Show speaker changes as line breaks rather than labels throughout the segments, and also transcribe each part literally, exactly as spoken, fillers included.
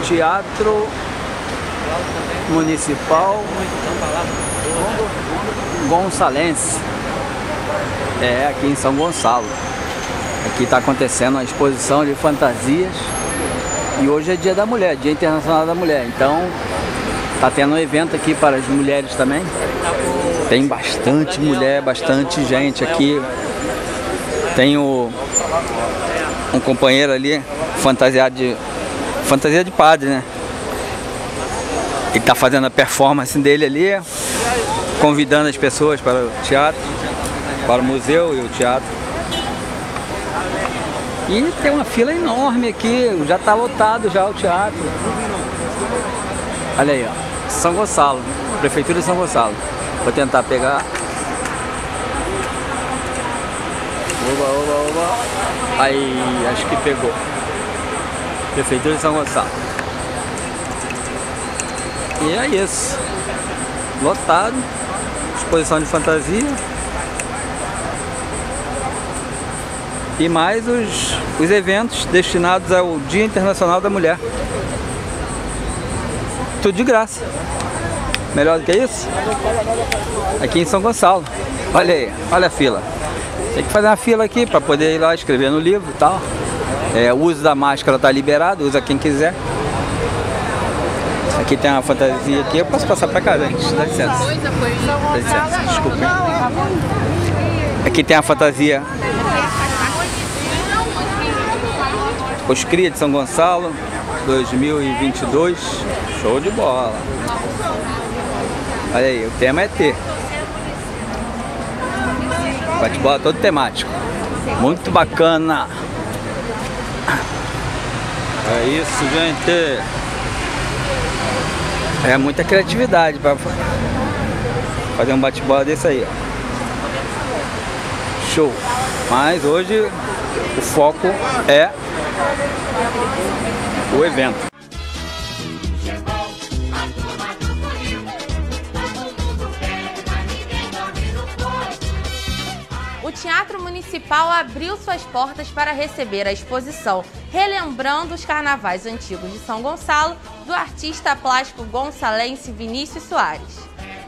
Teatro Municipal Gonçalense. É, aqui em São Gonçalo. Aqui está acontecendo a exposição de fantasias. E hoje é Dia da Mulher, Dia Internacional da Mulher. Então, tá tendo um evento aqui para as mulheres também. Tem bastante mulher, bastante gente aqui. Tem o, um companheiro ali, fantasiado de, fantasia de padre, né? Ele tá fazendo a performance dele ali, convidando as pessoas para o teatro, para o museu e o teatro. E tem uma fila enorme aqui, já está lotado já o teatro. Olha aí, ó, São Gonçalo, Prefeitura de São Gonçalo. Vou tentar pegar. Oba, oba, oba. Aí, acho que pegou. Prefeitura de São Gonçalo. E é isso. Lotado. Exposição de fantasia. E mais os, os eventos destinados ao Dia Internacional da Mulher. Tudo de graça. Melhor do que isso? Aqui em São Gonçalo. Olha aí, olha a fila. Tem que fazer uma fila aqui para poder ir lá escrever no livro e tal. É, o uso da máscara está liberado, usa quem quiser. Aqui tem uma fantasia aqui. Eu posso passar para cá, gente? Dá licença. Dá licença, desculpa. Aqui tem a fantasia Os Cria de São Gonçalo dois mil e vinte e dois. Show de bola. Olha aí, o tema é ter. Bate-bola todo temático. Muito bacana. É isso, gente. É muita criatividade para fazer um bate-bola desse aí. Show. Mas hoje o foco é o evento.
O Teatro Municipal abriu suas portas para receber a exposição Relembrando os Carnavais Antigos de São Gonçalo, do artista plástico gonçalense Vinícius Soares.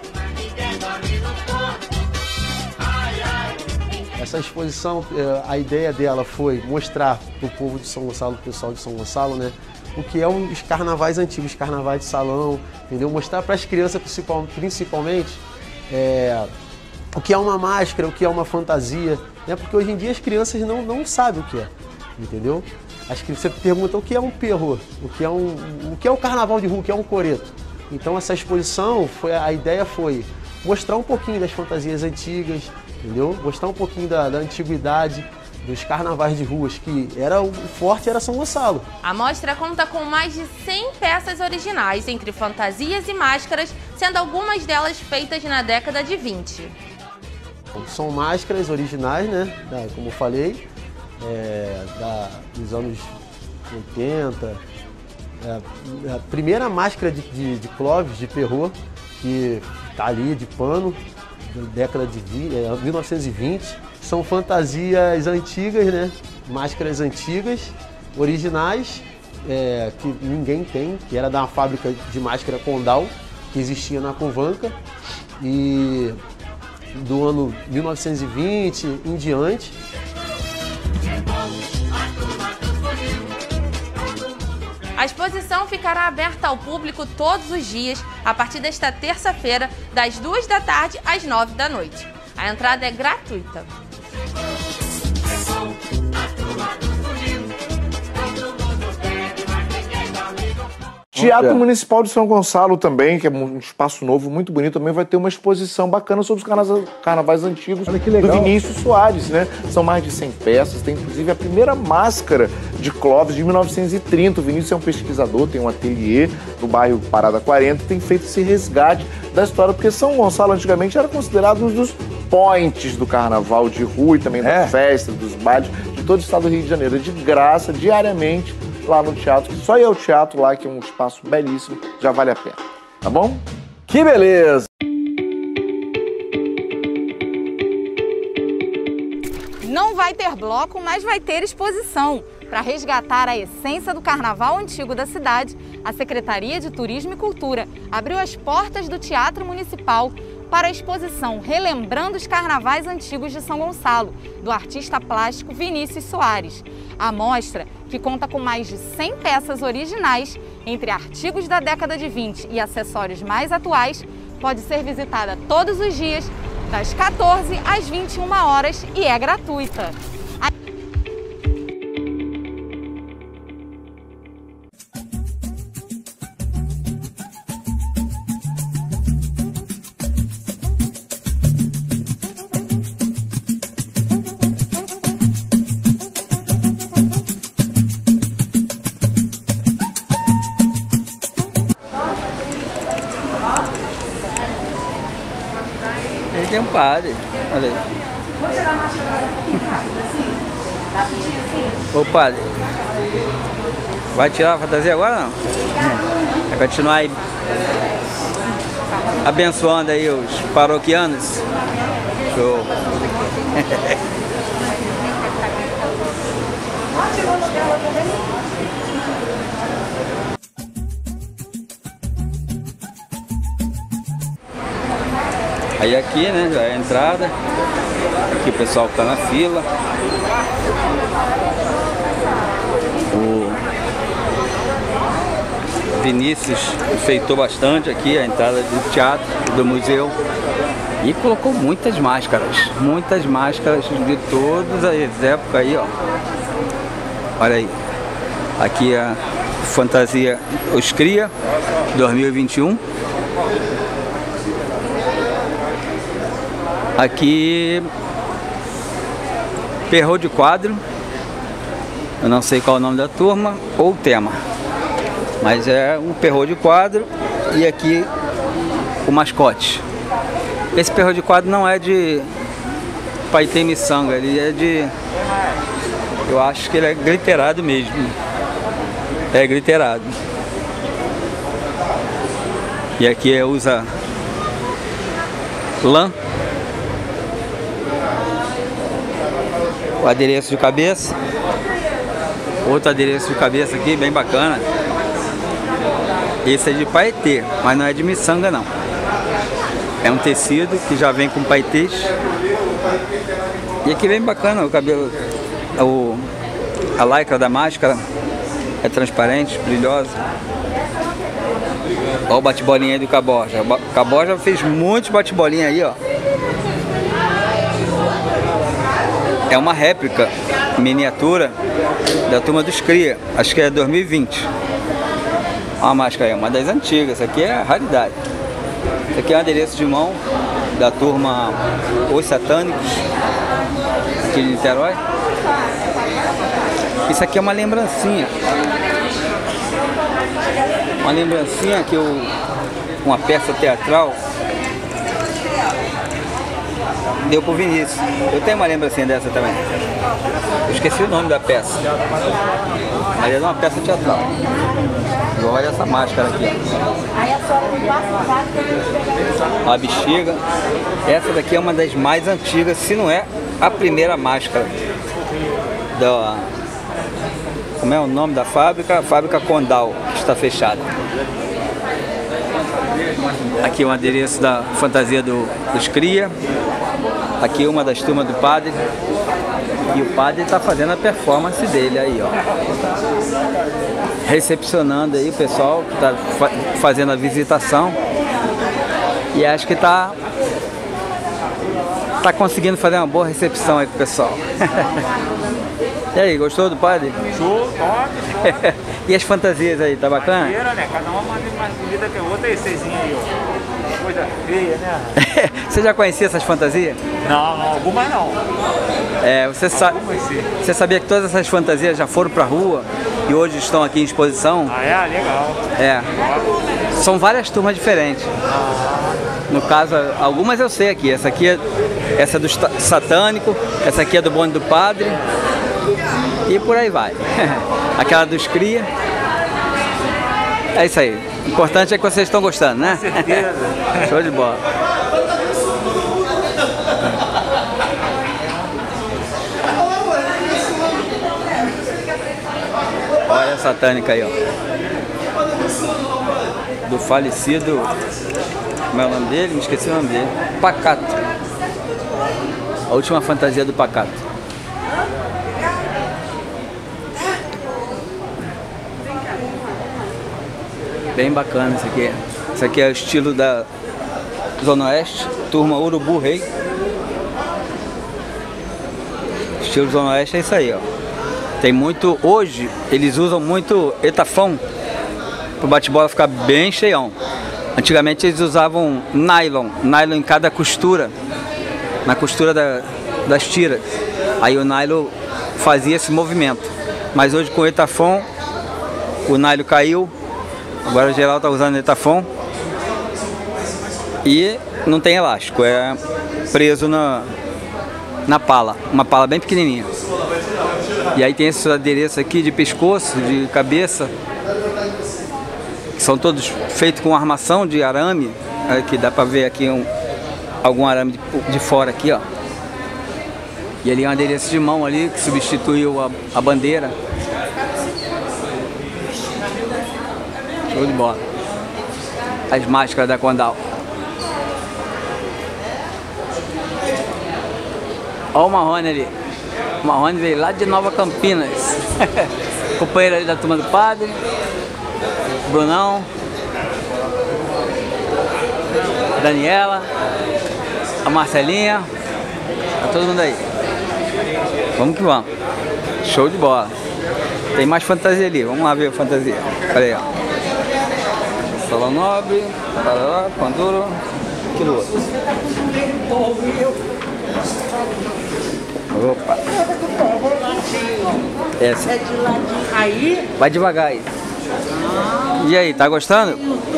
Essa exposição, a ideia dela foi mostrar para o povo de São Gonçalo, o pessoal de São Gonçalo, né, o que é os carnavais antigos, carnavais de salão, entendeu? Mostrar para as crianças principalmente é, o que é uma máscara, o que é uma fantasia, né? Porque hoje em dia as crianças não, não sabem o que é, entendeu? As crianças perguntam o que é um perro, o que é um, o que é um carnaval de rua, o que é um coreto. Então essa exposição, foi, a ideia foi mostrar um pouquinho das fantasias antigas, entendeu? Mostrar um pouquinho da, da antiguidade, dos carnavais de ruas, que era o forte era São Gonçalo.
A mostra conta com mais de cem peças originais, entre fantasias e máscaras, sendo algumas delas feitas na década de vinte.
São máscaras originais, né? Como eu falei, é, da, dos anos oitenta. É, a primeira máscara de, de, de Clóvis, de Perrault, que está ali de pano, da década de é, mil novecentos e vinte. São fantasias antigas, né? Máscaras antigas, originais, é, que ninguém tem, que era da fábrica de máscara Condal, que existia na Convanca. E do ano mil novecentos e vinte em diante.
A exposição ficará aberta ao público todos os dias, a partir desta terça-feira, das duas da tarde às nove da noite. A entrada é gratuita.
Teatro Municipal de São Gonçalo também, que é um espaço novo, muito bonito, também vai ter uma exposição bacana sobre os carnavais, carnavais antigos do Vinícius Soares, né? São mais de cem peças, tem inclusive a primeira máscara de Clóvis de mil novecentos e trinta. O Vinícius é um pesquisador, tem um ateliê no bairro Parada quarenta, tem feito esse resgate da história, porque São Gonçalo antigamente era considerado um dos points do carnaval de rua e também
É.
da festa, dos bailes de todo o estado do Rio de Janeiro, de graça, diariamente, lá no teatro, só ir ao teatro lá, que é um espaço belíssimo, já vale a pena, tá bom?
Que beleza!
Não vai ter bloco, mas vai ter exposição.
Para resgatar a essência do carnaval antigo da cidade, a Secretaria de Turismo e Cultura abriu as portas do Teatro Municipal para a exposição Relembrando os Carnavais Antigos de São Gonçalo, do artista plástico Vinícius Soares. A mostra, que conta com mais de cem peças originais, entre artigos da década de vinte e acessórios mais atuais, pode ser visitada todos os dias, das quatorze às vinte e uma horas, e é gratuita.
Ele tem um padre, olha aí. Ô padre, vai tirar a fantasia agora ou não? Vai continuar aí abençoando aí os paroquianos? Show! Aí aqui, né, já é a entrada. Aqui o pessoal está na fila. O Vinícius enfeitou bastante aqui a entrada do teatro, do museu. E colocou muitas máscaras, muitas máscaras de todas as épocas aí, ó. Olha aí. Aqui a fantasia Os Cria dois mil e vinte e um. Aqui, Perrô de Quadro, eu não sei qual é o nome da turma ou o tema, mas é um Perrô de Quadro. E aqui o mascote. Esse Perrô de Quadro não é de Paetê Miçanga, ele é de, eu acho que ele é glitterado mesmo, é glitterado. E aqui usa lã. O adereço de cabeça, outro adereço de cabeça aqui, bem bacana. Esse é de paetê, mas não é de miçanga não. É um tecido que já vem com paetês. E aqui bem bacana o cabelo, o, a lycra da máscara é transparente, brilhosa. Olha o bate-bolinha aí do Caborja. O Caborja fez muitos bate-bolinha aí, ó. É uma réplica miniatura da turma dos Cria, acho que é dois mil e vinte. Olha a máscara aí, uma das antigas, essa aqui é a raridade. Esse aqui é um adereço de mão da turma Os Satânicos, aqui de Niterói. Isso aqui é uma lembrancinha. Uma lembrancinha que eu, uma peça teatral, deu pro Vinícius. Eu tenho uma lembrancinha dessa também. Eu esqueci o nome da peça. Mas era uma peça teatral. E olha essa máscara aqui, ó. A bexiga. Essa daqui é uma das mais antigas, se não é a primeira máscara da... Como é o nome da fábrica? A fábrica Condal, que está fechada. Aqui um adereço da fantasia do, dos Cria. Aqui uma das turmas do padre. E o padre está fazendo a performance dele aí, ó. Recepcionando aí o pessoal que está fa fazendo a visitação. E acho que está tá conseguindo fazer uma boa recepção aí pro pessoal. E aí, gostou do padre?
Show, top!
E as fantasias aí, tá bacana?
Maneira, né? Cada uma mais bonita que a outra. E essezinha aí, ó. Coisa feia, né?
Você já conhecia essas fantasias?
Não, não, algumas não.
É, você, sa você sabia que todas essas fantasias já foram pra rua e hoje estão aqui em exposição?
Ah, é? Legal.
É. São várias turmas diferentes. No caso, algumas eu sei aqui. Essa aqui é, essa é do Satânico, essa aqui é do Bonde do Padre. E por aí vai. Aquela dos Cria. É isso aí. O importante é que vocês estão gostando, né?
Com certeza.
Show de bola. satânica aí, ó. Do falecido, como é o nome dele? Me esqueci o nome dele. Pacato. A última fantasia do Pacato. Bem bacana isso aqui. Isso aqui é o estilo da Zona Oeste, turma Urubu Rei. Estilo Zona Oeste é isso aí, ó. Tem muito, hoje eles usam muito etafão para o bate-bola ficar bem cheião. Antigamente eles usavam nylon, nylon em cada costura, na costura da, das tiras. Aí o nylon fazia esse movimento. Mas hoje com o etafon, o nylon caiu, agora o geral está usando etafon e não tem elástico, é preso na, na pala, uma pala bem pequenininha. E aí tem esses adereços aqui de pescoço, de cabeça, que são todos feitos com armação de arame, que dá para ver aqui um, algum arame de, de fora aqui, ó. E ali é um adereço de mão ali que substituiu a, a bandeira. Show de bola. As máscaras da Condal. Olha o Marrone ali. O Marrone veio lá de Nova Campinas. Companheiro ali da turma do padre. Brunão. Daniela. A Marcelinha. Tá todo mundo aí. Vamos que vamos. Show de bola. Tem mais fantasia ali. Vamos lá ver a fantasia. Olha aí, ó. Salão Nobre, Parará, Panduro, aquilo outro. Opa. Essa. Aí? Vai devagar aí. E aí, tá gostando?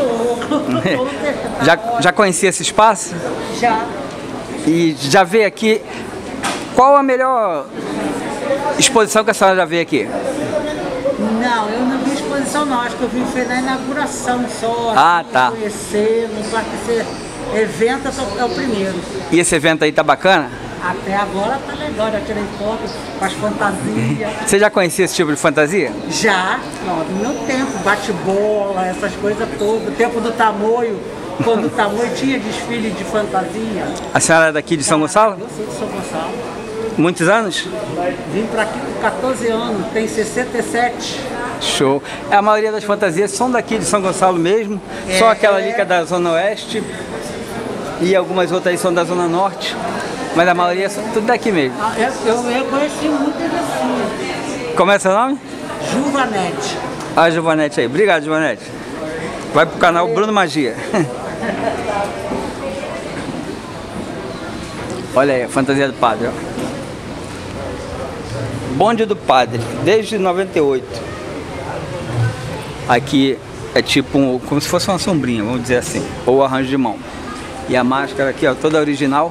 já, já conhecia esse espaço?
Já.
E já veio aqui. Qual a melhor exposição que a senhora já veio aqui?
Não, eu não vi exposição não, acho que eu vim foi na inauguração só.
Ah,
assim,
tá.
Conhecer, não vai ser evento, é o primeiro.
E esse evento aí tá bacana?
Até agora tá legal, já tirei foto com as fantasias.
Você já conhecia esse tipo de fantasia?
Já, não, no meu tempo, bate-bola, essas coisas todas, o tempo do tamoio, quando o tamoio tinha desfile de fantasia.
A senhora é daqui de São Gonçalo?
Eu sou de São Gonçalo.
Muitos anos?
Vim pra aqui com quatorze anos, tem sessenta e sete.
Show. A maioria das fantasias são daqui de São Gonçalo mesmo, é, só aquela ali que é da Zona Oeste e algumas outras aí são da Zona Norte, mas a maioria são tudo daqui mesmo.
Ah, eu, eu conheci muitas assim.
Como é seu nome?
Juvanete.
Ah, Juvanete aí. Obrigado, Juvanete. Vai pro canal Bruno Magia. Olha aí, a fantasia do padre, ó. Bonde do Padre, desde noventa e oito. Aqui é tipo um, como se fosse uma sombrinha, vamos dizer assim, ou arranjo de mão. E a máscara aqui, ó, toda original.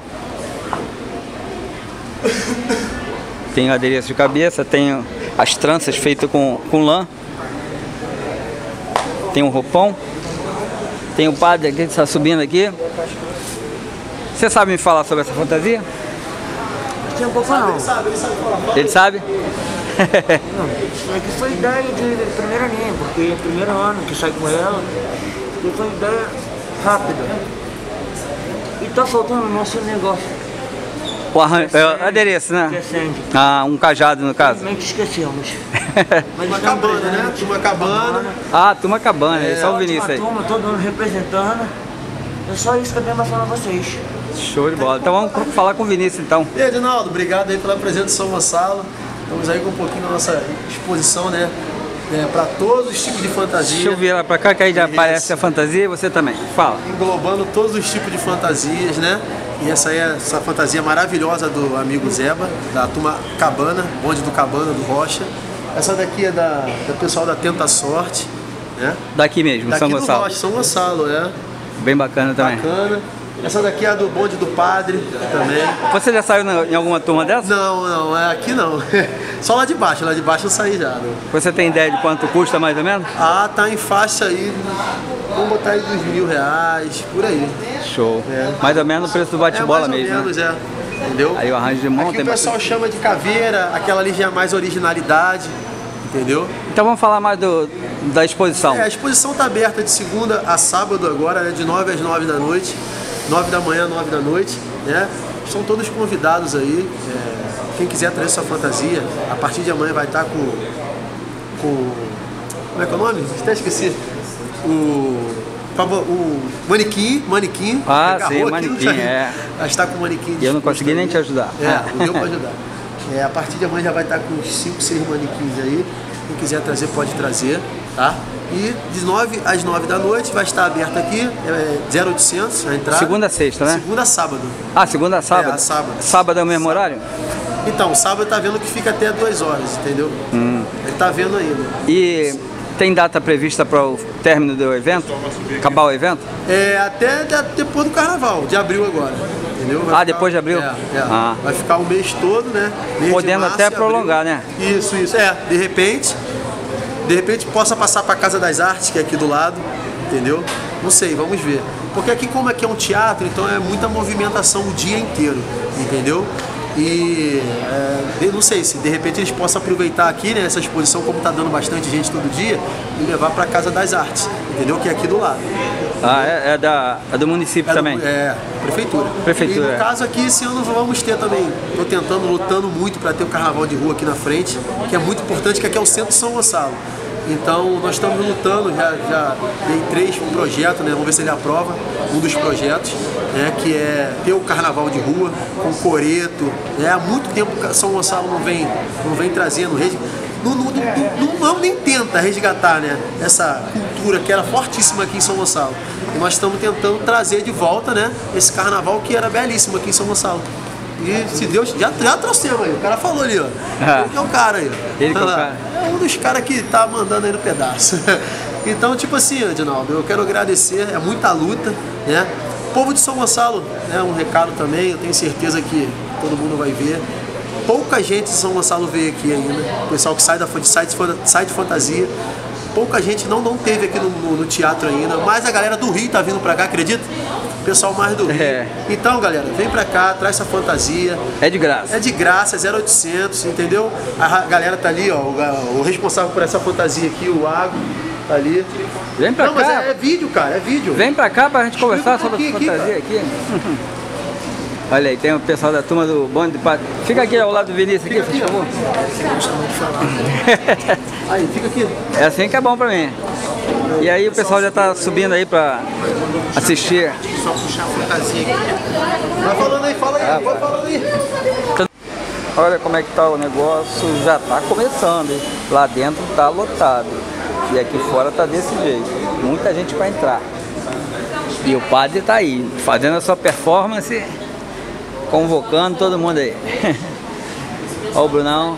Tem o adereço de cabeça, tem as tranças feitas com, com lã. Tem um roupão. Tem o padre aqui que está subindo aqui. Você sabe me falar sobre essa fantasia?
Tinha um pouco não.
Ele sabe, ele sabe falar. Ele sabe?
Não, é que foi ideia de, de primeira linha, porque primeiro ano que saí com ela, e foi ideia rápida. E tá faltando o nosso negócio.
O arran... é o adereço, né?
Crescente.
Ah, um cajado no caso.
Infelizmente esquecemos. Mas
Uma cabana, né? Uma cabana.
Ah, turma cabana, é, só o Vinícius aí.
Turma, todo ano representando. É só isso que eu tenho pra falar pra vocês.
Show de bola. Então vamos falar com o Vinícius então.
E aí, Edinaldo, obrigado aí pela presença de São Gonçalo. Estamos aí com um pouquinho da nossa exposição, né? É, para todos os tipos de fantasia.
Deixa eu virar pra cá que aí já
Isso.
aparece a fantasia e você também. Fala.
Englobando todos os tipos de fantasias, né? E essa aí é essa fantasia maravilhosa do amigo Zeba, da turma Cabana, bonde do Cabana, do Rocha. Essa daqui é da, do pessoal da Tenta Sorte, né?
Daqui mesmo,
Daqui
São
do
Gonçalo.
Rocha, São Gonçalo, é.
Bem bacana também.
Bacana. Essa daqui é a do bonde do Padre também.
Você já saiu na- em alguma turma dessa?
Não, não, é aqui não. Só lá de baixo, lá de baixo eu saí já. Né?
Você tem ideia de quanto custa mais ou menos?
Ah, tá em faixa aí, vamos botar aí dos mil reais, por aí.
Show.
É.
Mais ou menos o preço do
É
bate-bola
mais ou
mesmo.
menos,
Né?
é. Entendeu?
Aí o arranjo de mão
Aqui
tem
o pessoal chama de caveira, aquela ali já é mais originalidade. entendeu?
Então vamos falar mais do, da exposição.
É, a exposição está aberta de segunda a sábado agora, né, de nove às nove da noite, nove da manhã, nove da noite, né? São todos convidados aí, é, quem quiser trazer sua fantasia, a partir de amanhã vai estar com, com como é que é o nome? Até esqueci. O, o manequim, manequim.
Ah, sim, manequim, é.
Vai estar com o manequim.
E eu não consegui nem te ajudar.
É, não deu para ajudar. É, a partir de amanhã já vai estar com uns cinco, seis manequins aí. Quem quiser trazer, pode trazer, tá? E de nove às nove da noite vai estar aberto aqui, é zero oitocentos a entrada.
Segunda a sexta, né?
Segunda a sábado.
Ah, segunda a sábado?
É, a sábado.
Sábado é o mesmo horário?
Então, sábado tá vendo que fica até duas horas, entendeu? Hum. Ele tá vendo ainda.
E tem data prevista para o término do evento? Acabar o evento?
É, até depois do carnaval, de abril agora. Entendeu? Vai
ah,
ficar,
depois de abril?
É, é.
Ah.
Vai ficar o mês todo, né? Mês
Podendo
março,
até
abril.
prolongar, né?
Isso, isso. É, de repente, de repente possa passar para a Casa das Artes, que é aqui do lado, entendeu? Não sei, vamos ver. Porque aqui, como aqui é um teatro, então é muita movimentação o dia inteiro, entendeu? E é, não sei se de repente eles possam aproveitar aqui, né, essa exposição, como está dando bastante gente todo dia, e levar para a Casa das Artes, entendeu? Que é aqui do lado.
Ah, é, é, da, é do município
é
também?
Do, é, prefeitura.
Prefeitura.
E no
é.
caso aqui, esse ano vamos ter também. Estou tentando, lutando muito para ter o carnaval de rua aqui na frente, que é muito importante, que aqui é o centro de São Gonçalo. Então nós estamos lutando, já, já dei três um projeto, né? Vamos ver se ele aprova um dos projetos, né? Que é ter o carnaval de rua com coreto. É, há muito tempo que São Gonçalo não vem, não vem trazendo, não, não, não, não nem tenta resgatar, né? Essa cultura que era fortíssima aqui em São Gonçalo. E nós estamos tentando trazer de volta, né? Esse carnaval que era belíssimo aqui em São Gonçalo. E se Deus, já, já trouxemos aí, o cara falou ali, ó.
Ah.
Ele que é o cara aí.
Ele que é o cara.
É um dos caras que tá mandando aí no pedaço. Então, tipo assim, Edinaldo, eu quero agradecer, é muita luta, né? O povo de São Gonçalo, né, um recado também, eu tenho certeza que todo mundo vai ver. Pouca gente de São Gonçalo veio aqui ainda, o pessoal que sai, da, sai, de, sai de fantasia. Pouca gente não, não teve aqui no, no, no teatro ainda, mas a galera do Rio tá vindo pra cá, acredita? O pessoal mais do Rio.
É.
Então, galera, vem pra cá, traz essa fantasia.
É de graça.
É de graça, é zero oitocentos, entendeu? A galera tá ali, ó, o, o responsável por essa fantasia aqui, o Água, tá ali.
Vem pra
não,
cá.
Não, mas é, é vídeo, cara, é vídeo.
Vem pra cá pra gente conversar
um
sobre a fantasia aqui.
aqui.
Olha aí, tem o pessoal da turma do bonde de Pato. Fica aqui ao lado do Vinícius, aqui, por favor.
Aí, fica aqui.
É assim que é bom pra mim. E aí o pessoal já tá subindo aí pra assistir.
Só puxar a fantasia aqui. Vai falando aí, fala aí, ah, vai falando aí.
Olha como é que tá o negócio, já tá começando, hein? Lá dentro tá lotado. E aqui fora tá desse jeito. Muita gente pra entrar. E o padre tá aí, fazendo a sua performance, convocando todo mundo aí. Olha o Brunão.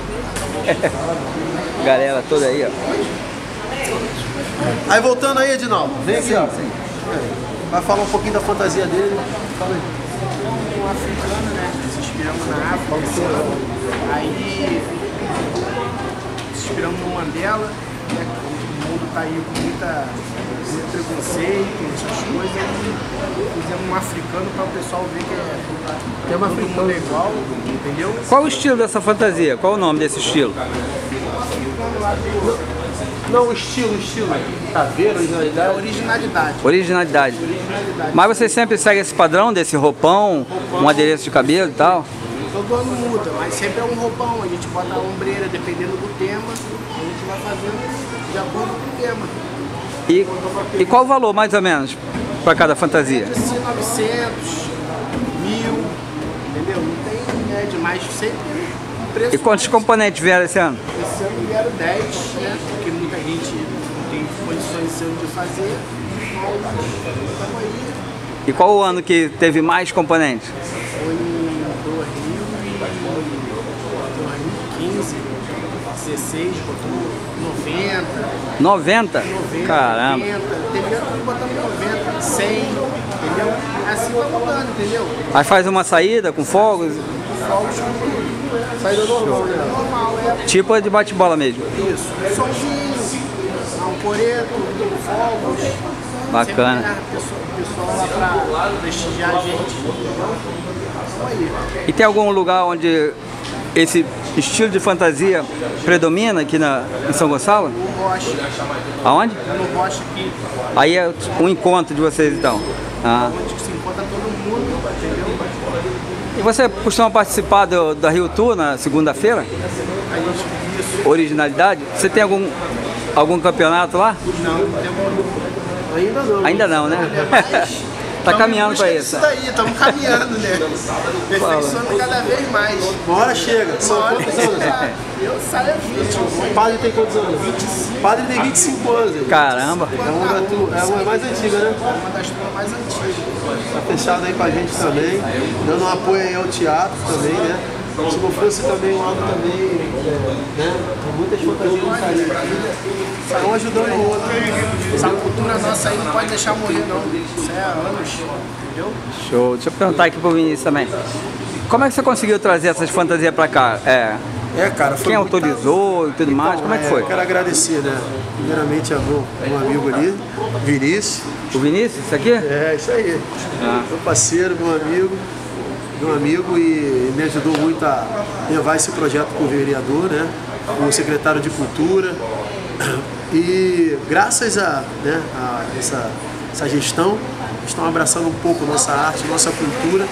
Galera toda aí, ó.
Aí voltando aí, Edinaldo, vem aqui, ó. Vai falar um pouquinho da fantasia dele. Fala aí.
Um africano, né? Se inspiramos na África. Aí se inspiramos no Mandela, né? O mundo tá aí com muita, muito preconceito, essas coisas. E fizemos um africano para o pessoal ver que é,
Tem uma
todo mundo é igual, entendeu?
Qual o estilo dessa fantasia? Qual o nome desse estilo?
Não, o estilo, o estilo. Caveira, originalidade.
Originalidade.
Originalidade.
Originalidade.
Mas você sempre segue esse padrão desse roupão, roupão, um adereço de cabelo e tal?
Todo ano muda, mas sempre é um roupão. A gente bota a ombreira, dependendo do tema, a gente vai fazendo de acordo com o tema.
E, e qual o valor, mais ou menos, para cada fantasia?
Assim, novecentos, mil, entendeu? Não tem é, demais, sempre preço.
E quantos componentes vieram esse ano?
Esse ano vieram dez, né? Porque muita gente não tem condições esse ano de fazer. Mas estamos aí.
E qual o ano que teve mais componentes?
Foi em dois mil e quinze, dezesseis, botou noventa.
noventa?
noventa,
Caramba.
oitenta. Teve ano que botamos noventa, cem, entendeu? Assim vai mudando, entendeu?
Aí faz uma saída com fogos?
Fogos com tudo. Saída normal, né? Normal, é.
Tipo de bate-bola mesmo?
Isso. Solzinho, um coreto, fogos.
Bacana.
O pessoal lá pra prestigiar a gente. Então, aí.
E tem algum lugar onde esse estilo de fantasia predomina aqui na, em São Gonçalo?
No Rocha.
Aonde?
No Rocha aqui.
Aí é um encontro de vocês, então. Ah.
Onde se encontra todo mundo, entendeu?
E você costuma participar do, da Rio Tour na segunda-feira?
A gente, isso.
Originalidade? Você tem algum, algum campeonato lá?
Não, não temos.
Ainda não.
Ainda não, né?
Mas
tá caminhando para isso.
Isso daí, estamos caminhando, né? Perfeiçoando cada vez mais.
Uma hora chega. São
Uma hora
quantos anos?
chega. Eu saio vinte.
O padre tem quantos anos? vinte e cinco. O padre tem vinte e cinco anos.
Caramba.
É uma, da tu, é uma mais antiga, né?
Uma das turmas mais antigas.
Tá fechado aí com a gente também, dando um apoio aí ao teatro também, né? Se não fosse também um lado também, é, né? Muitas fantasias não saíram. Um ajudando o outro.
Essa cultura nossa aí não pode deixar morrer, não. Isso é há anos, entendeu?
Show. Deixa eu perguntar aqui pro Vinícius também. Como é que você conseguiu trazer essas fantasias para cá? É,
É, cara, foi
quem
muita...
autorizou e tudo mais? Como é que foi?
Eu quero agradecer, né? Primeiramente a meu, meu amigo ali, Vinícius.
O Vinícius, isso aqui?
É, isso aí.
Ah.
Meu parceiro, meu amigo, meu amigo e me ajudou muito a levar esse projeto para o vereador, né? O secretário de Cultura. E graças a, né, a essa, essa gestão, estão abraçando um pouco nossa arte, nossa cultura.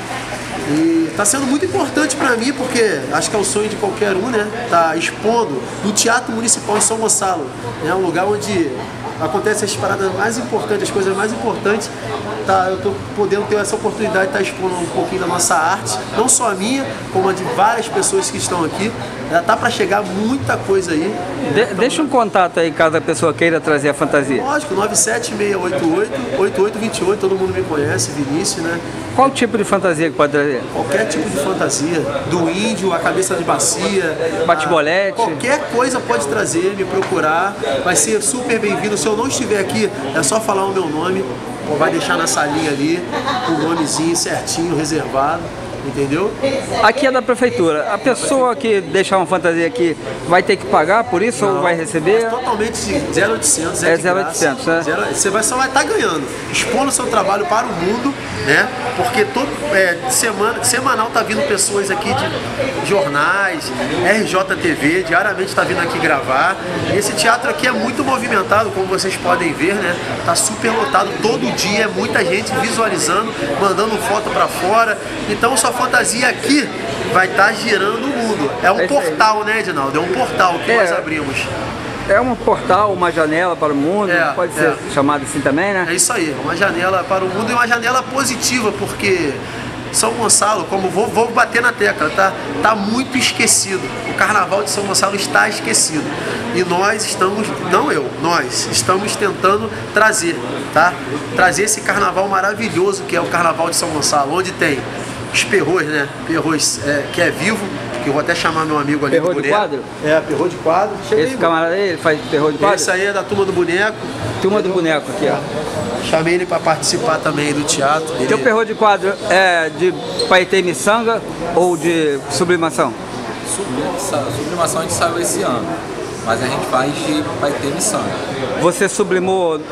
E está sendo muito importante para mim, porque acho que é o sonho de qualquer um, né? Tá expondo no Teatro Municipal em São Gonçalo, né? Um lugar onde acontecem as paradas mais importantes, as coisas mais importantes. Tá, eu estou podendo ter essa oportunidade de estar expondo um pouquinho da nossa arte, não só a minha, como a de várias pessoas que estão aqui. Já tá para chegar muita coisa aí.
De, então, deixa um contato aí, caso a pessoa queira trazer a fantasia.
Lógico, nove sete seis oito oito, oito oito dois oito, todo mundo me conhece, Vinícius, né?
Qual tipo de fantasia que pode trazer?
Qualquer tipo de fantasia, do índio, a cabeça de bacia,
bate-bolete.
Qualquer coisa pode trazer, me procurar, vai ser super bem-vindo. Se eu não estiver aqui, é só falar o meu nome, vai deixar na salinha ali, o nomezinho certinho, reservado. Entendeu?
Aqui é da prefeitura. A pessoa que deixar uma fantasia aqui vai ter que pagar por isso? Não, ou vai receber?
Totalmente zero oitocentos.
É zero oitocentos, né?
Zero, você vai, só vai estar ganhando, expondo o seu trabalho para o mundo, né? Porque todo é, semana, semanal tá vindo pessoas aqui de jornais, R J T V, diariamente está vindo aqui gravar. E esse teatro aqui é muito movimentado, como vocês podem ver, né? Tá super lotado todo dia, muita gente visualizando, mandando foto para fora. Então só fantasia aqui vai estar girando o mundo. É um é portal, né, Edinaldo? É um portal que é, nós abrimos.
É um portal, uma janela para o mundo, é, pode ser é. chamado assim também, né?
É isso aí, uma janela para o mundo e uma janela positiva, porque São Gonçalo, como vou, vou bater na tecla, tá, tá muito esquecido. O Carnaval de São Gonçalo está esquecido. E nós estamos, não eu, nós estamos tentando trazer, tá? Trazer esse carnaval maravilhoso que é o Carnaval de São Gonçalo, onde tem os perros, né? Perros é, que é vivo, que eu vou até chamar meu amigo ali.
Perro de quadro?
É, perro de quadro. Chega
Esse
aí,
camarada aí, ele faz perro de quadro?
Esse aí é da Turma do Boneco.
Turma do Boneco aqui, ó.
Chamei ele para participar também do teatro.
Ele... Teu perro de quadro é de paetê e miçanga ou de sublimação?
Sublimação, sublimação a gente saiu esse ano, mas a gente faz de paetê e miçanga.
Você sublimou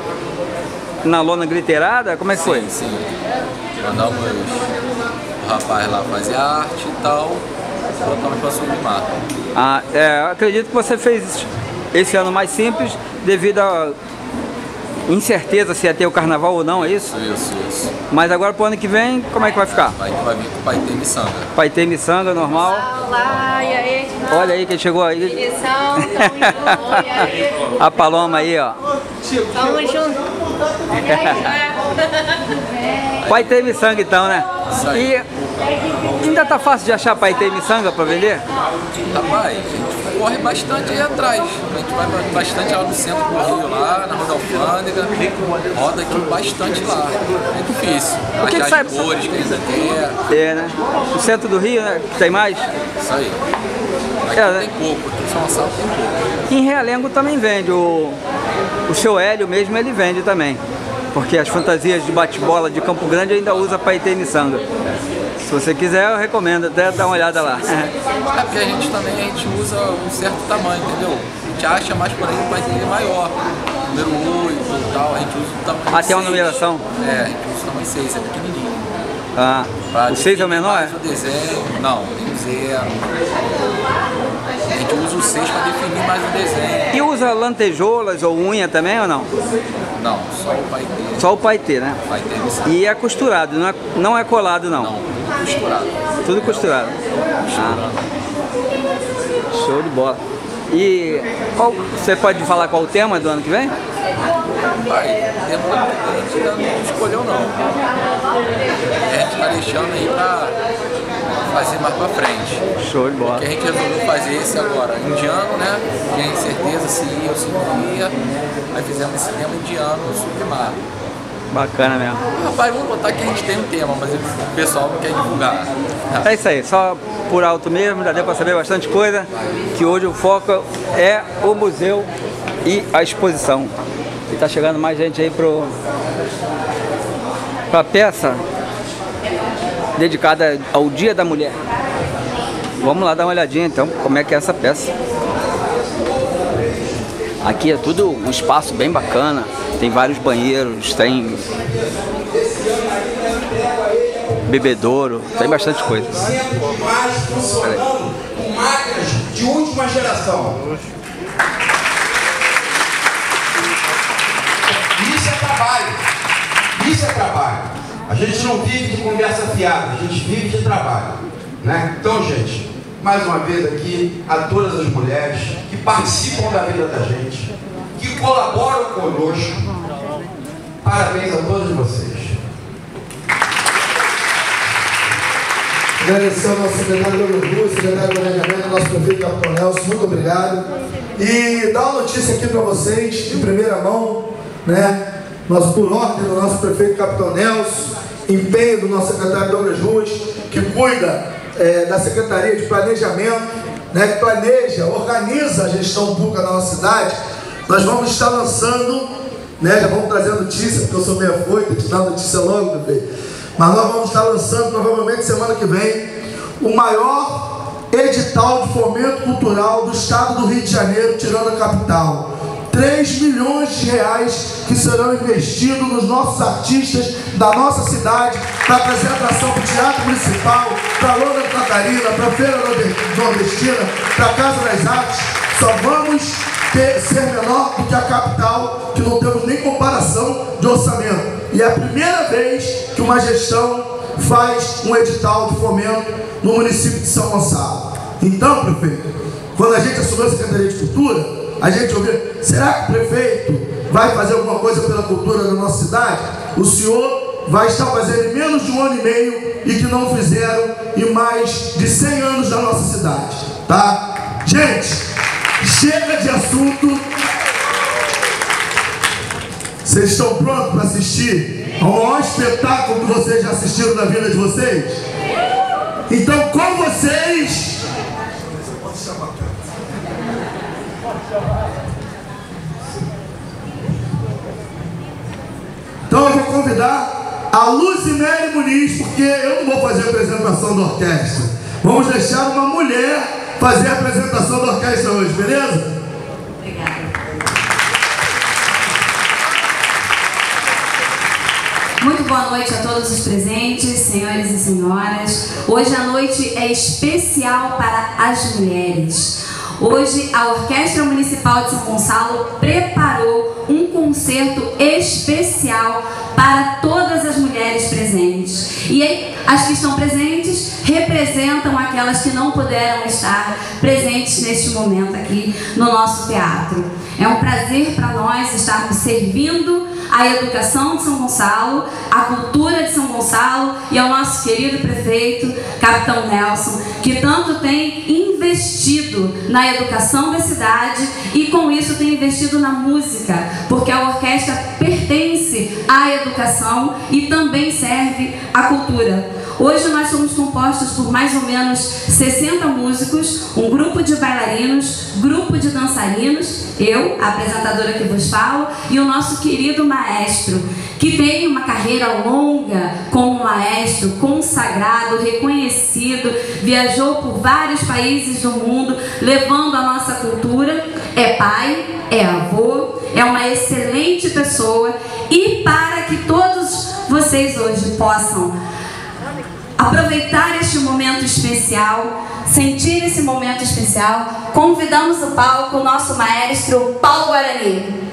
na lona glitterada? Como é que
sim,
foi?
Sim, mandamos o rapaz lá fazer arte e tal, colocamos para sublimar.
Ah, é, acredito que você fez esse ano mais simples devido a incerteza se ia ter o carnaval ou não, é isso?
Isso, isso.
Mas agora pro ano que vem, como é que vai ficar?
Vai, vai vir com paetê e miçanga.
Paetê e miçanga, normal.
Olá, e aí?
Olha aí quem chegou aí.
Direção, tamo junto, e aí?
A Paloma aí, ó.
Tamo junto. E aí?
Paetê e miçanga então, né?
Isso aí.
E ainda tá fácil de achar paetê e miçanga pra vender?
Rapaz, a gente corre bastante aí atrás. A gente vai bastante lá no centro do Rio, lá na Rua da Alfândega. Roda aqui bastante lá. É difícil.
O que que sai?
As cores que ainda quer.
É, né? No centro do Rio, né? Tem mais?
Isso aí. Aqui é, né? Tem pouco, aqui em São Gonçalo tem pouco.
Em Realengo também vende. O, o seu Hélio mesmo, ele vende também. Porque as fantasias de bate-bola de Campo Grande ainda usa paetê e miçanga. Se você quiser, eu recomendo até dar uma olhada lá.
É porque a gente também a gente usa um certo tamanho, entendeu? A gente acha mais por aí um paetê maior, número oito e tal, a gente usa o tamanho
Até uma numeração?
É, a gente usa o tamanho seis, é pequenininho.
Ah, pra o seis é o menor?
O desenho, não, tem o zero. gente usa o seis para definir mais o desenho.
E usa lantejoulas ou unha também ou não?
Não, só o paetê.
Só o paetê, né?
Paetê.
E é costurado, não é, não é colado não?
Não, tudo costurado.
Tudo costurado. Ah. Show de bola. E qual, você pode falar qual o tema do ano que vem?
Pai, o tema a gente ainda não escolheu não. A gente está deixando aí para fazer mais para frente.
Show de bola.
Porque a gente resolveu fazer esse agora, indiano, né? Tinha incerteza se ia ou se não ia. Aí fizemos esse tema indiano, submar.
Bacana mesmo.
Rapaz, vamos botar que a gente tem um tema, mas o pessoal não quer divulgar.
É isso aí, só por alto mesmo, já deu para saber bastante coisa, que hoje o foco é o museu e a exposição. E tá chegando mais gente aí pro pra peça dedicada ao Dia da Mulher. Vamos lá dar uma olhadinha então, como é que é essa peça. Aqui é tudo um espaço bem bacana, tem vários banheiros, tem bebedouro, tem bastante coisa.
Funcionando com máquinas de última geração. Isso é trabalho. Isso é trabalho. A gente não vive de conversa fiada, a gente vive de trabalho, né? Então, gente, mais uma vez aqui a todas as mulheres que participam da vida da gente, que colaboram conosco. Parabéns a todos vocês.
Agradecer ao nosso secretário Douglas Luz, secretário do Planejamento, nosso prefeito Capitão Nelson, muito obrigado. E dar uma notícia aqui para vocês, de primeira mão, né? Nós, por ordem do nosso prefeito Capitão Nelson, empenho do nosso secretário Douglas Luz, que cuida é, da Secretaria de Planejamento, né? Que planeja, organiza a gestão pública da nossa cidade. Nós vamos estar lançando, né? Já vamos trazer a notícia, porque eu sou meio afoito, te dar a notícia logo, prefeito. Mas nós vamos estar lançando, provavelmente semana que vem, o maior edital de fomento cultural do estado do Rio de Janeiro, tirando a capital. três milhões de reais que serão investidos nos nossos artistas da nossa cidade, para apresentação para o Teatro Municipal, para a Lona de Catarina, para a Feira Nordestina, para a Casa das Artes. Só vamos ter, ser menor do que a capital, que não temos nem comparação de orçamento. E é a primeira vez que uma gestão faz um edital de fomento no município de São Gonçalo. Então, prefeito, quando a gente assumiu a Secretaria de Cultura, a gente ouviu, será que o prefeito vai fazer alguma coisa pela cultura da nossa cidade? O senhor vai estar fazendo em menos de um ano e meio e que não fizeram em mais de cem anos da nossa cidade, tá? Gente, chega de assunto. Vocês estão prontos para assistir ao maior espetáculo que vocês já assistiram na vida de vocês? Então, com vocês... Então eu vou convidar a Lucimere Muniz, porque eu não vou fazer a apresentação da orquestra. Vamos deixar uma mulher fazer a apresentação da orquestra hoje, beleza?
Muito boa noite a todos os presentes, senhores e senhoras. Hoje a noite é especial para as mulheres. Hoje a Orquestra Municipal de São Gonçalo preparou um concerto especial para todas as mulheres presentes. E as que estão presentes representam aquelas que não puderam estar presentes neste momento aqui no nosso teatro. É um prazer para nós estarmos servindo a educação de São Gonçalo, a cultura de São Gonçalo e ao nosso querido prefeito, Capitão Nelson, que tanto tem investido na educação da cidade e com isso tem investido na música, porque a orquestra pertence à educação e também serve à cultura. Hoje nós somos compostos por mais ou menos sessenta músicos, um grupo de bailarinos, grupo de dançarinos, eu, a apresentadora que vos falo, e o nosso querido maestro, que tem uma carreira longa como maestro, consagrado, reconhecido, viajou por vários países do mundo, levando a nossa cultura, é pai, é avô, é uma excelente pessoa, e para que todos vocês hoje possam aproveitar este momento especial, sentir esse momento especial, convidamos o palco o nosso maestro Paulo Guarani.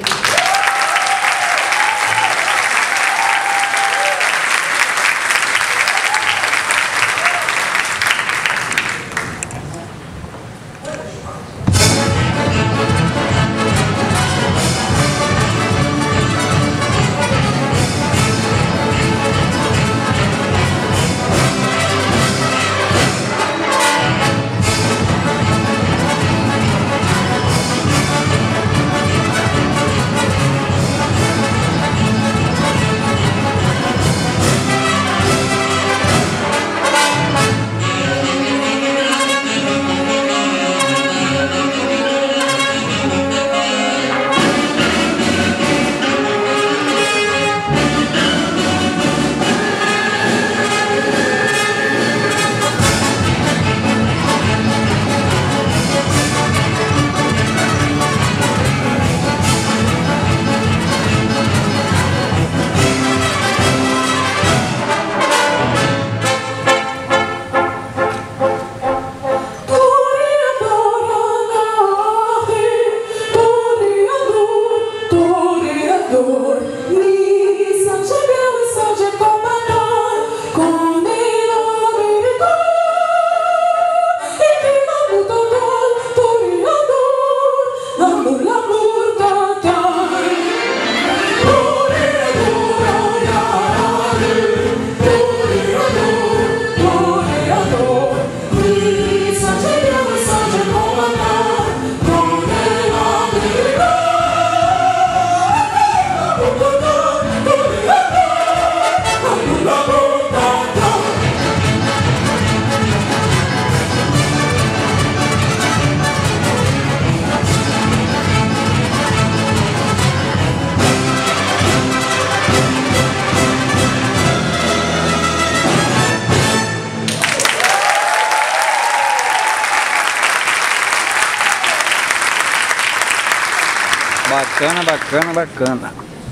Bacana, bacana, bacana.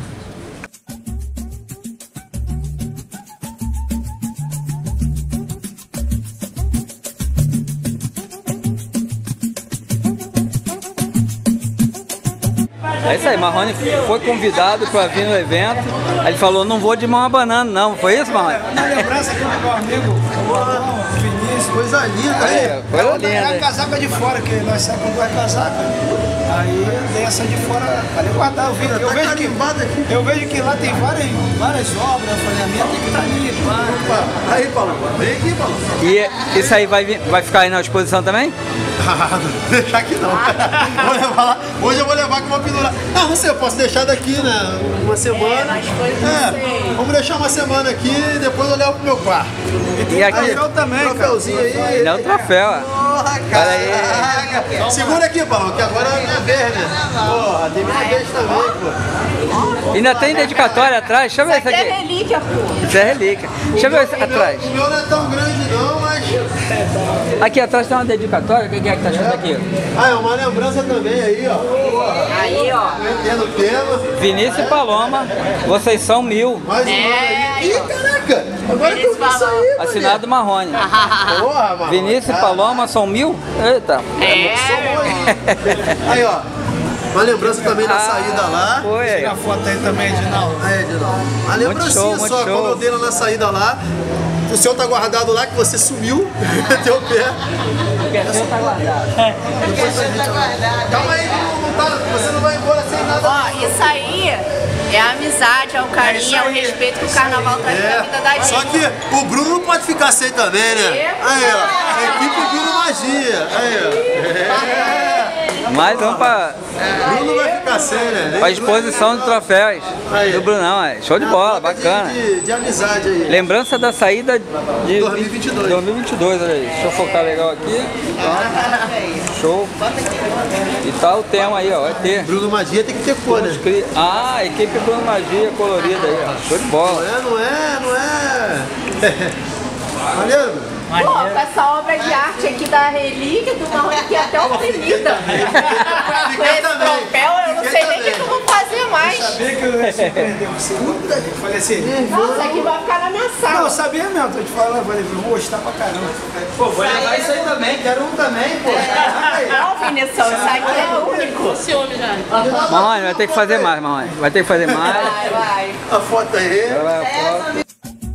É isso aí, Marrone foi convidado para vir no evento. Aí ele falou, não vou de mão abanando, não. Foi isso, Marrone?
Na lembrança aqui do meu amigo, o Vinícius, coisa linda,
aí. Coisa linda.
É a casaca de fora, que nós saímos com duas casacas. Aí eu dei essa de fora para guardar. Eu, vi, eu, vejo que, eu vejo que lá tem várias, várias obras, falhamento, tem que estar ali. Opa, aí, Paulo, vem aqui, Paulo.
E isso aí vai, vai ficar aí na exposição também?
Ah, deixar aqui não. Vou levar lá. Hoje eu vou levar aqui uma pendurar. Ah, não sei, eu posso deixar daqui, né? Uma semana. É, vamos deixar uma semana aqui e depois eu levo pro meu quarto.
E aqui?
Troféu também, troféuzinho aí.
Não é o troféu, ó.
Porra, cara. Segura aqui, Paulo, que agora é minha vez, né? Porra, tem minha vez também, pô.
Ainda tem dedicatória atrás? Deixa eu ver isso aqui.
Isso é relíquia, pô.
Isso é relíquia. Deixa eu ver isso atrás.
O meu não é tão grande não, mas...
Aqui atrás tem uma dedicatória, o que é que tá escrito aqui?
Ah, é uma lembrança também aí, ó.
Aí, ó.
Entendo o tema.
Vinícius e Paloma, vocês são mil.
Mais um ano aí. Ih, caraca! Agora que eu vi isso aí,
assinado Marrone.
Porra, mano.
Vinícius e Paloma são mil? Eita.
É. Aí, ó. Uma lembrança também da saída lá.
Foi.
Tira a foto aí também, Edinaldo.
É, Edinaldo. Uma lembrancinha só,
show.
quando eu dei lá na saída lá. O seu tá guardado lá, que você sumiu. Teu pé.
O seu tá guardado.
Depois a gente... Calma aí, não, não tá, você não vai embora sem nada.
Ó, isso aí é a amizade, é o carinho, é o respeito que o carnaval traz pra vida da gente.
Só que o Bruno não pode ficar sem também, né? Aí, ó. Equipe Bruno Magia. Aí, ó.
Mais um pra...
Bruno vai ficar sem, né?
Pra exposição de troféus do Brunão, é. Show de bola, bacana.
De, de amizade aí.
Lembrança da saída de
dois mil e vinte e dois.
dois mil e vinte e dois, olha aí. Deixa eu focar legal aqui. Show. E tá o tema aí, ó. Vai ter.
Bruno Magia tem que ter cor, né?
Ah, equipe Bruno Magia colorida aí, ó. Show de bola.
Não é, não é, não é. Valeu.
Pô, com essa obra de arte aqui da relíquia do Marrone, que é até oprimida. Com esse troféu, eu não sei nem o que eu vou fazer mais.
Eu sabia que eu ia surpreender você. Puta, eu falei assim...
Nossa, aqui vai ficar na minha sala.
Não, eu sabia mesmo, tô te falando, eu falei, vou gostar pra caramba.
Pô, vou levar isso aí também, quero um também, pô.
Não, Vinição, isso aqui é único. Ciúme já.
Marrone, vai ter que fazer mais, Marrone. Vai ter que fazer mais.
Vai, vai.
A foto aí.
Vai, a foto.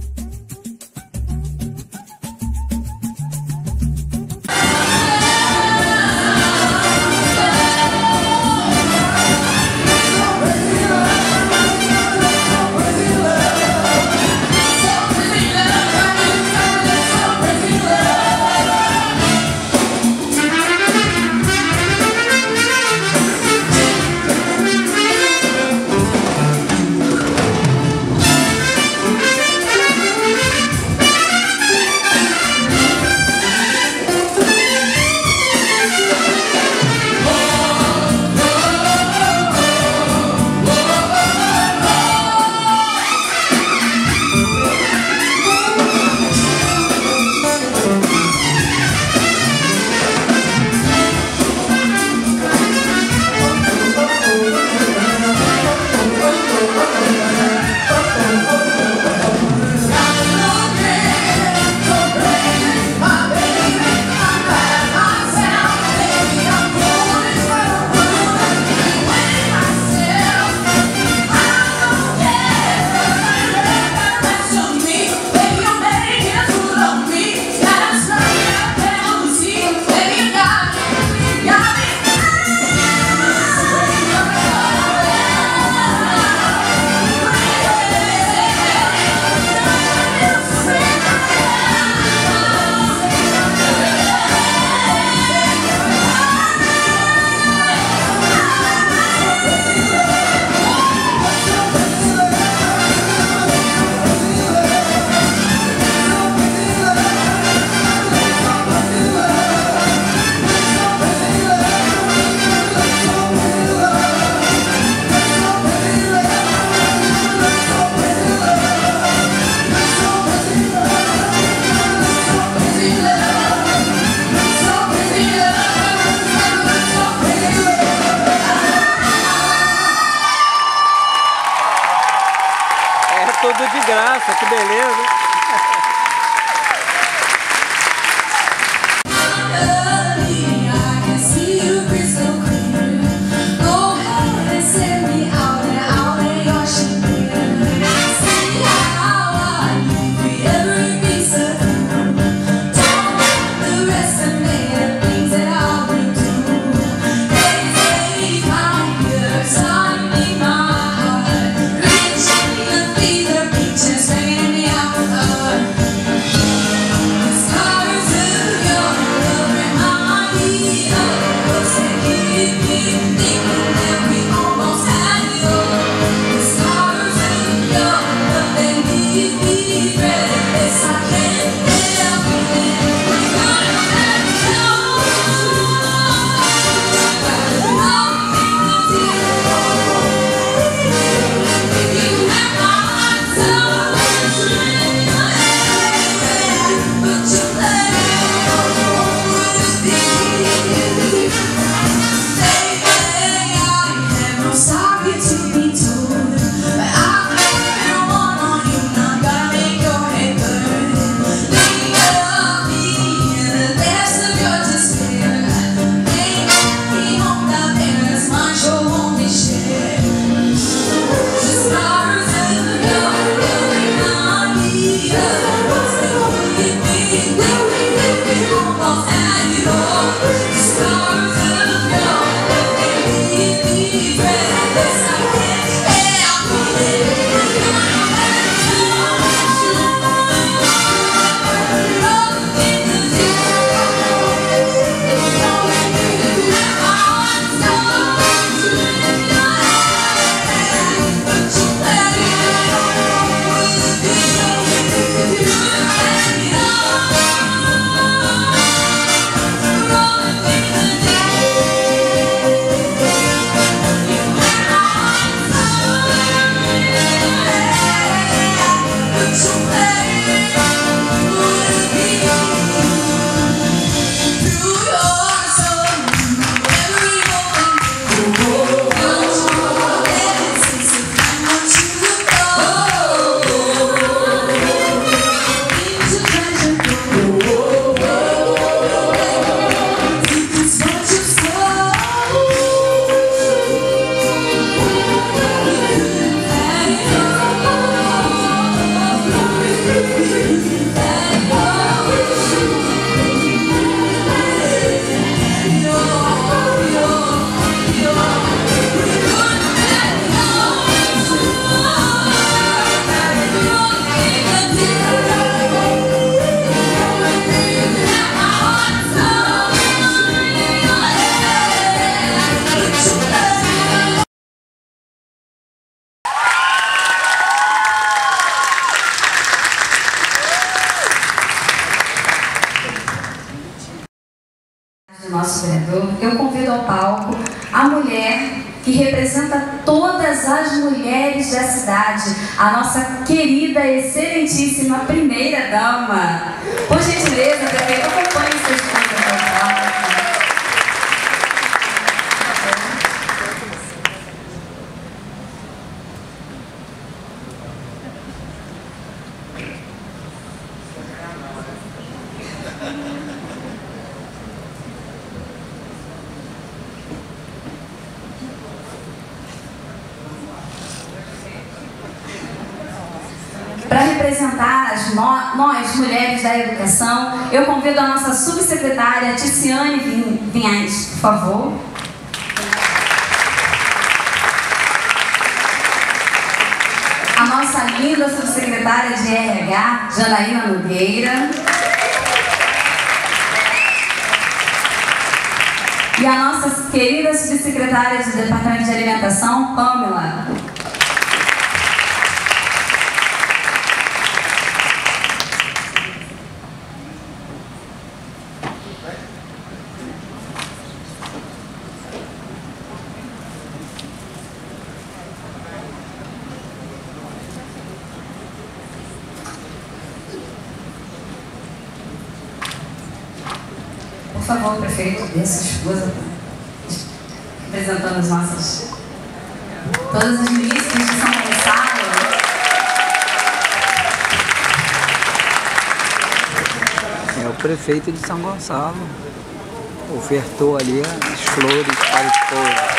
Tudo de graça, que beleza.
Just hanging me out.
nosso vereador, eu convido ao palco a mulher que representa todas as mulheres da cidade, a nossa querida, excelentíssima primeira-dama. Por gentileza, prefeito, acompanhe seus filhos ao palco. Para representar as no, nós, mulheres da educação, eu convido a nossa subsecretária Ticiane Vinhais, por favor. A nossa linda subsecretária de R H, Janaína Nogueira. E a nossa querida subsecretária do Departamento de Alimentação, Pamela. Por favor, prefeito, dê sua esposa, representando as nossas, todas as munícipes de São Gonçalo.
É o prefeito de São Gonçalo, ofertou ali as flores para os povos.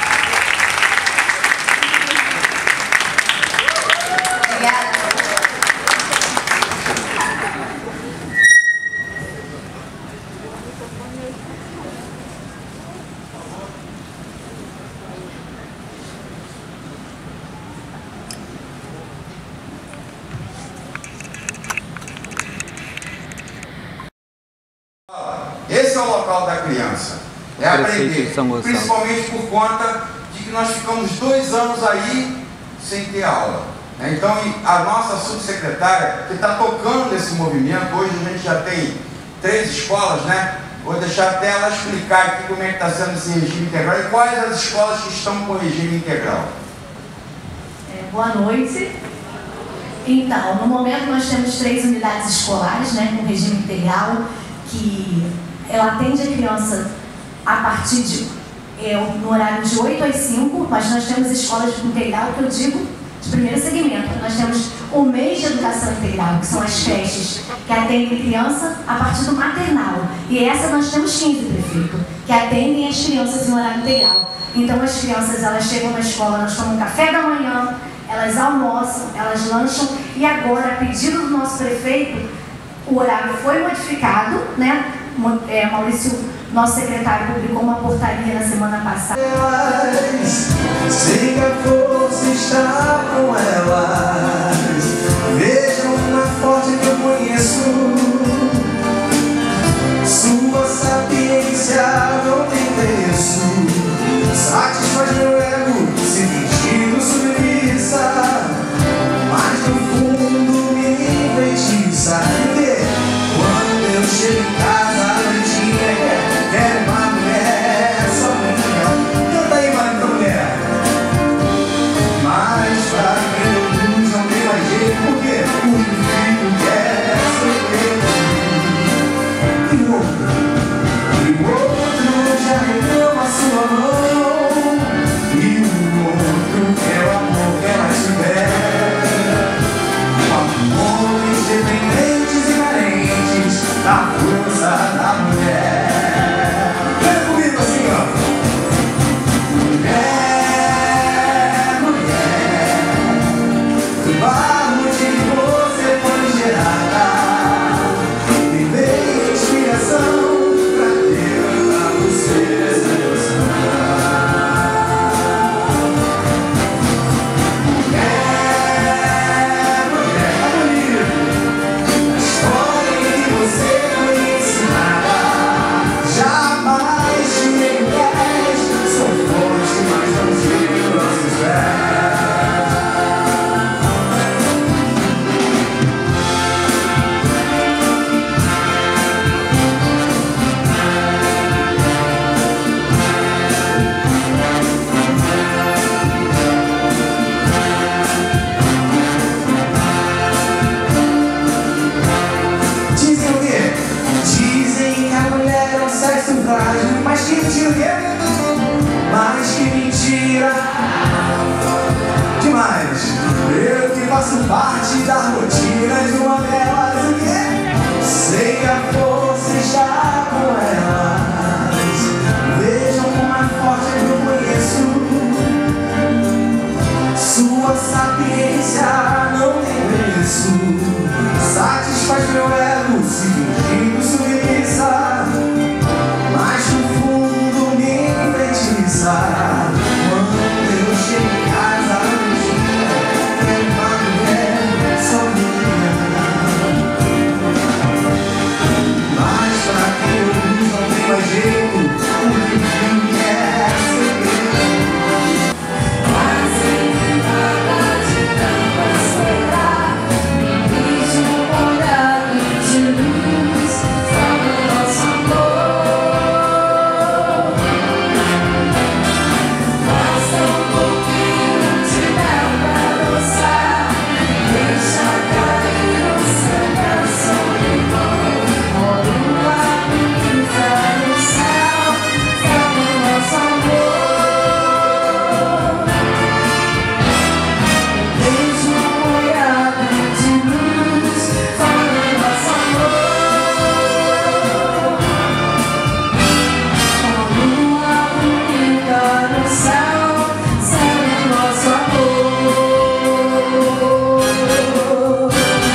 Esse é o local da criança, é aprender, principalmente por conta de que nós ficamos dois anos aí sem ter aula. Então a nossa subsecretária, que está tocando esse movimento, hoje a gente já tem três escolas, né? Vou deixar até ela explicar aqui como é que está sendo esse regime integral e quais as escolas que estão com regime integral.
É, boa noite. Então, no momento nós temos três unidades escolares, né, com regime integral, que ela atende a criança a partir de, é, no horário de oito às cinco, mas nós temos escolas de integral, que eu digo, de primeiro segmento. Nós temos o mês de educação integral, que são as creches, que atendem criança a partir do maternal. E essa nós temos quinze, prefeito, que atendem as crianças em horário integral. Então as crianças, elas chegam na escola, nós tomamos café da manhã, elas almoçam, elas lancham, e agora, a pedido do nosso prefeito, o horário foi modificado, né? É, Maurício, nosso secretário, publicou uma portaria na semana passada.
Sei que a força está com elas. Vejam uma forte que eu conheço. Sua sapiência não tem preço. Satisfaz meu ego, se vestindo submissa. Mas no fundo me enfeitiça. Quando eu chego em casa, a noitinha quer, quer uma mulher sozinha. Canta aí, Maria, mulher. Mas pra Sua sapiência não tem preço, satisfaz meu ego se fingindo submissa, mas no fundo me enfeitiça. Quando eu chego em casa, quero uma mulher só minha. Mas pra quem eu uso não tem mais jeito, o que fim é segredo. Quase nada de tanto esperar, me vejo molhado de luz, sabe o nosso amor. Basta um pouquinho de mel pra adoçar, deixa cair o seu coração limão. Lua bonita no céu, sabe o nosso amor. Beijo molhado de luz, sabe o nosso amor. Lua bonita no céu, sabe o nosso amor.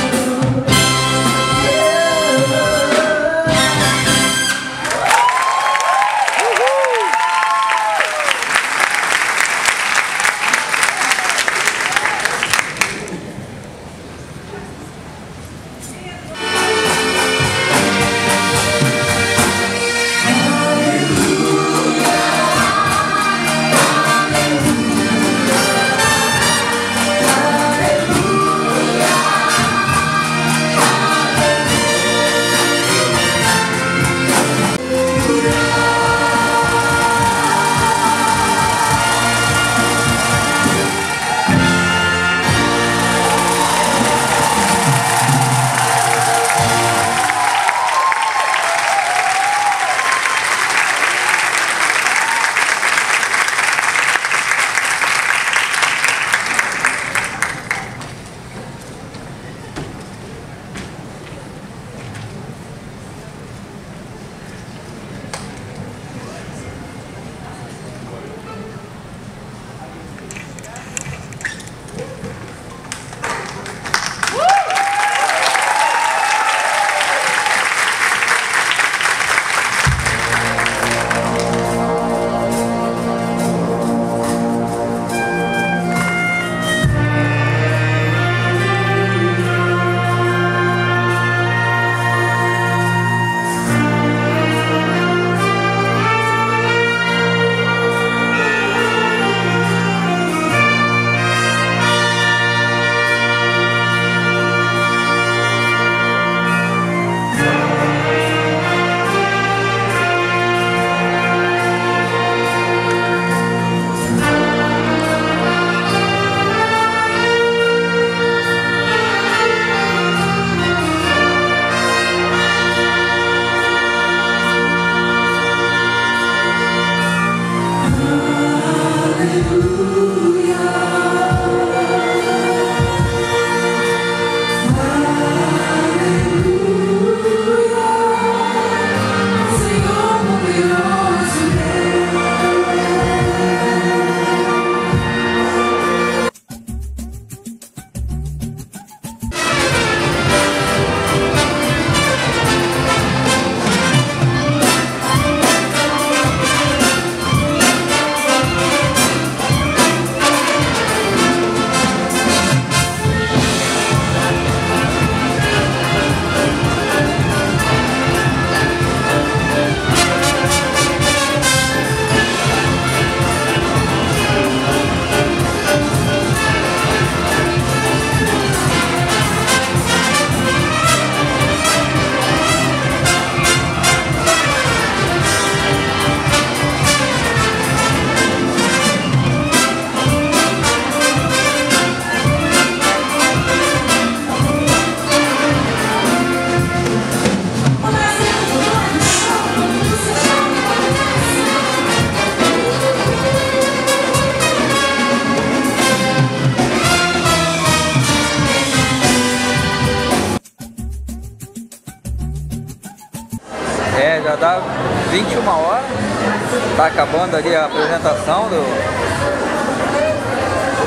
É, já dá vinte e uma horas, tá acabando ali a apresentação do,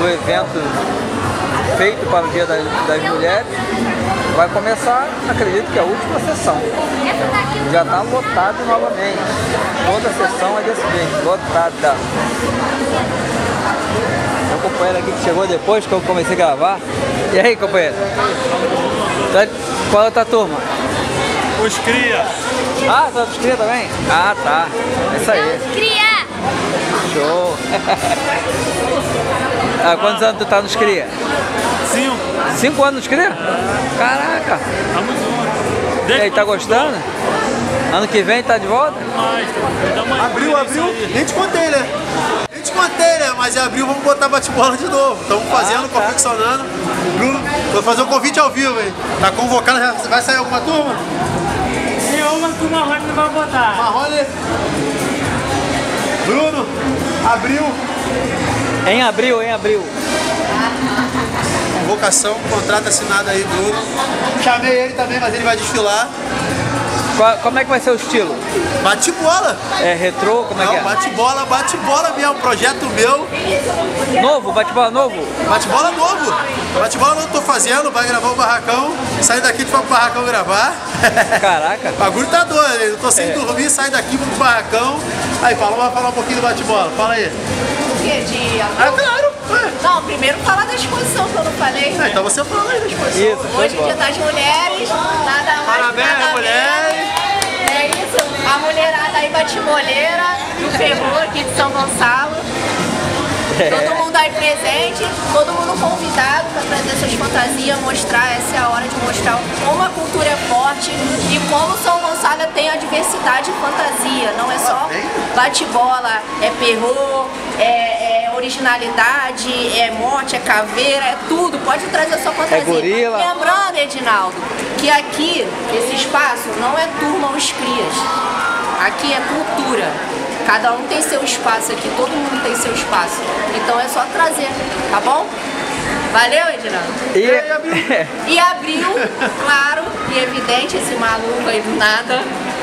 do evento feito para o Dia das, das Mulheres. Vai começar, acredito que é a última sessão. Já está lotado novamente. Toda sessão é desse jeito, lotada. Meu companheiro aqui que chegou depois que eu comecei a gravar. E aí, companheiro? Qual é a outra turma?
Os cria.
Ah, tá os cria também? Ah, tá. É isso aí.
Cria!
Show! Ah, quantos anos tu tá nos cria?
Cinco.
Cinco anos nos cria? Caraca!
Tamo junto.
E aí, tá gostando? Ano que vem tá de volta?
Abriu, abriu. Nem te contei, né? Nem te contei, né? Mas em abril vamos botar bate-bola de novo. Estamos fazendo, ah, tá. confeccionando. Bruno, vou fazer um convite ao vivo, hein? Tá convocado, já vai sair alguma turma?
Nenhuma que o Marrone não vai botar.
Marrone. Bruno, abril.
Em abril, em abril.
Convocação, contrato assinado aí, Bruno. Chamei ele também, mas ele vai desfilar.
Qual, como é que vai ser o estilo?
Bate-bola.
É retrô? Como é
Não,
que é?
bate-bola, bate-bola mesmo, projeto meu.
Novo? Bate-bola novo?
Bate-bola novo. Bate-bola novo tô fazendo, vai gravar o barracão. Sair daqui e for pro barracão gravar.
Caraca.
O bagulho tá doido, eu tô sem
é.
dormir, sair daqui pro barracão. Aí, Paulo, vai falar um pouquinho do bate-bola. Fala aí.
O que? De
Ah, claro. Ué.
Não, primeiro falar da exposição que eu não falei.
Ah, então você fala aí da exposição.
Isso,
Hoje é Dia das Mulheres, nada mais.
Parabéns,
nada
mulheres.
É isso, a mulherada aí bate-moleira, do Ferro aqui de São Gonçalo.
É.
Todo mundo aí presente, todo mundo convidado para trazer suas fantasias, mostrar, essa é a hora de mostrar como a cultura é forte e como São Gonçalo tem a diversidade de fantasia. Não é só bate-bola, é perro, é, é originalidade, é morte, é caveira, é tudo. Pode trazer a sua fantasia.
É gorila.
Lembrando, Edinaldo, que aqui, esse espaço, não é turma ou crias. Aqui é cultura. Cada um tem seu espaço aqui, todo mundo tem seu espaço. Então é só trazer, tá bom? Valeu, Edinaldo?
E,
e abriu, claro, e evidente, esse maluco aí do nada.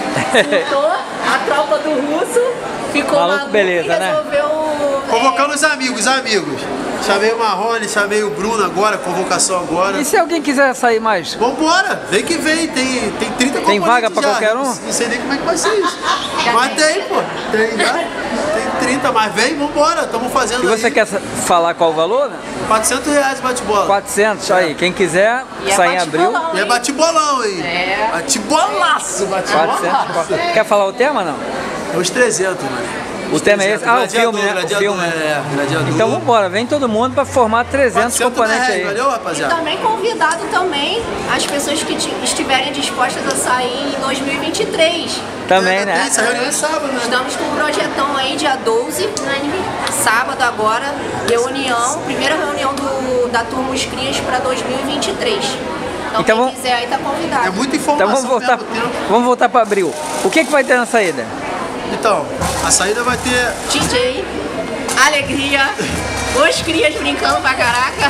Juntou a tropa do Russo, ficou
maluco,
maluco
beleza,
e resolveu...
Né?
Convocando é... os amigos, amigos. Chamei o Marrone, chamei o Bruno agora, convocação agora.
E se alguém quiser sair mais?
Vambora, vem que vem, tem, tem trinta
Tem vaga pra
já.
qualquer um?
Não sei nem como é que vai ser isso. Mas tem, pô. Tem, já. Tem trinta, mas vem, vambora, estamos fazendo.
E você
aí.
quer falar qual o valor, né?
quatrocentos reais bate-bola.
quatrocentos, aí, quem quiser
E
sair
é
em abril.
E é bate-bolão, hein?
É.
Bate-bolaço, bate-bolaço.
quatrocentos. Quer falar o tema, não?
É os trezentos, mano.
O tema é esse? Ah, o filme, né? O
Gladiador,
filme.
é, gladiador.
Então vambora, vem todo mundo pra formar trezentos componentes aí.
Valeu,
E
rapaziada.
também convidado também as pessoas que t- estiverem dispostas a sair em dois mil e vinte e três.
Também, né?
Essa reunião é sábado, né?
Estamos com um projetão aí, dia doze, sábado agora, reunião, primeira reunião do, da Turma Os Crias para dois mil e vinte e três. Então,
Então
quem
vamos-
quiser aí tá convidado.
É muita informação.
Então vamos voltar,
ao mesmo tempo.
vamos voltar para abril. O que, que vai ter na saída?
Então, a saída vai ter
D J, alegria, os crias brincando pra caraca.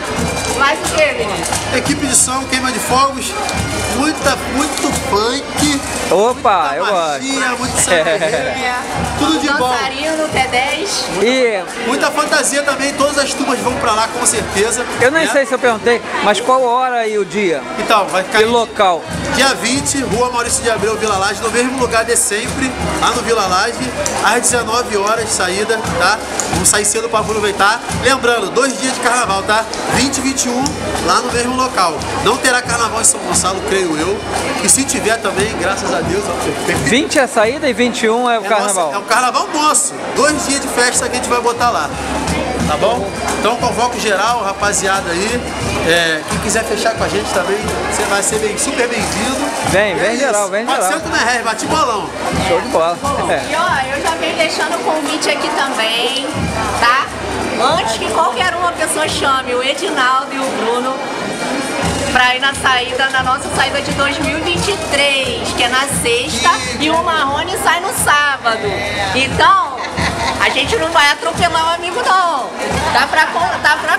Mais o que, menino?
equipe de som, queima de fogos, muita, muito funk.
Opa,
muita
eu
magia,
gosto.
muito sangue, tudo de bom.
Dançarino, T dez.
E
Muita fantasia também, todas as turmas vão pra lá com certeza.
eu nem
né?
sei se eu perguntei, mas qual hora e o dia?
Então, vai ficar
E local?
dia vinte, Rua Maurício de Abreu, Vila Laje, no mesmo lugar de sempre, lá no Vila Laje, às dezenove horas, saída, tá? Vamos sair cedo para aproveitar. Lembrando, dois dias de carnaval, tá? vinte e vinte e um, lá no mesmo local. Não terá carnaval em São Gonçalo, creio eu. E se tiver também, graças a Deus, ó,
vinte é a saída e vinte e um é o
é
carnaval.
nossa- é o carnaval nosso. Dois dias de festa que a gente vai botar lá. Tá bom? Então convoco geral, rapaziada aí. É, quem quiser fechar com a gente também, você vai ser bem, super bem-vindo.
Vem,
E
vem
é
geral,
isso.
vem geral.
quatrocentos reais, bate bolão.
Show de bola. É.
E ó, eu já venho deixando o convite aqui também, tá? Antes que qualquer uma pessoa chame o Edinaldo e o Bruno pra ir na saída, na nossa saída de dois mil e vinte e três, que é na sexta, e o Marrone sai no sábado. Então, a gente não vai atropelar o amigo não. Dá pra, con- dá pra,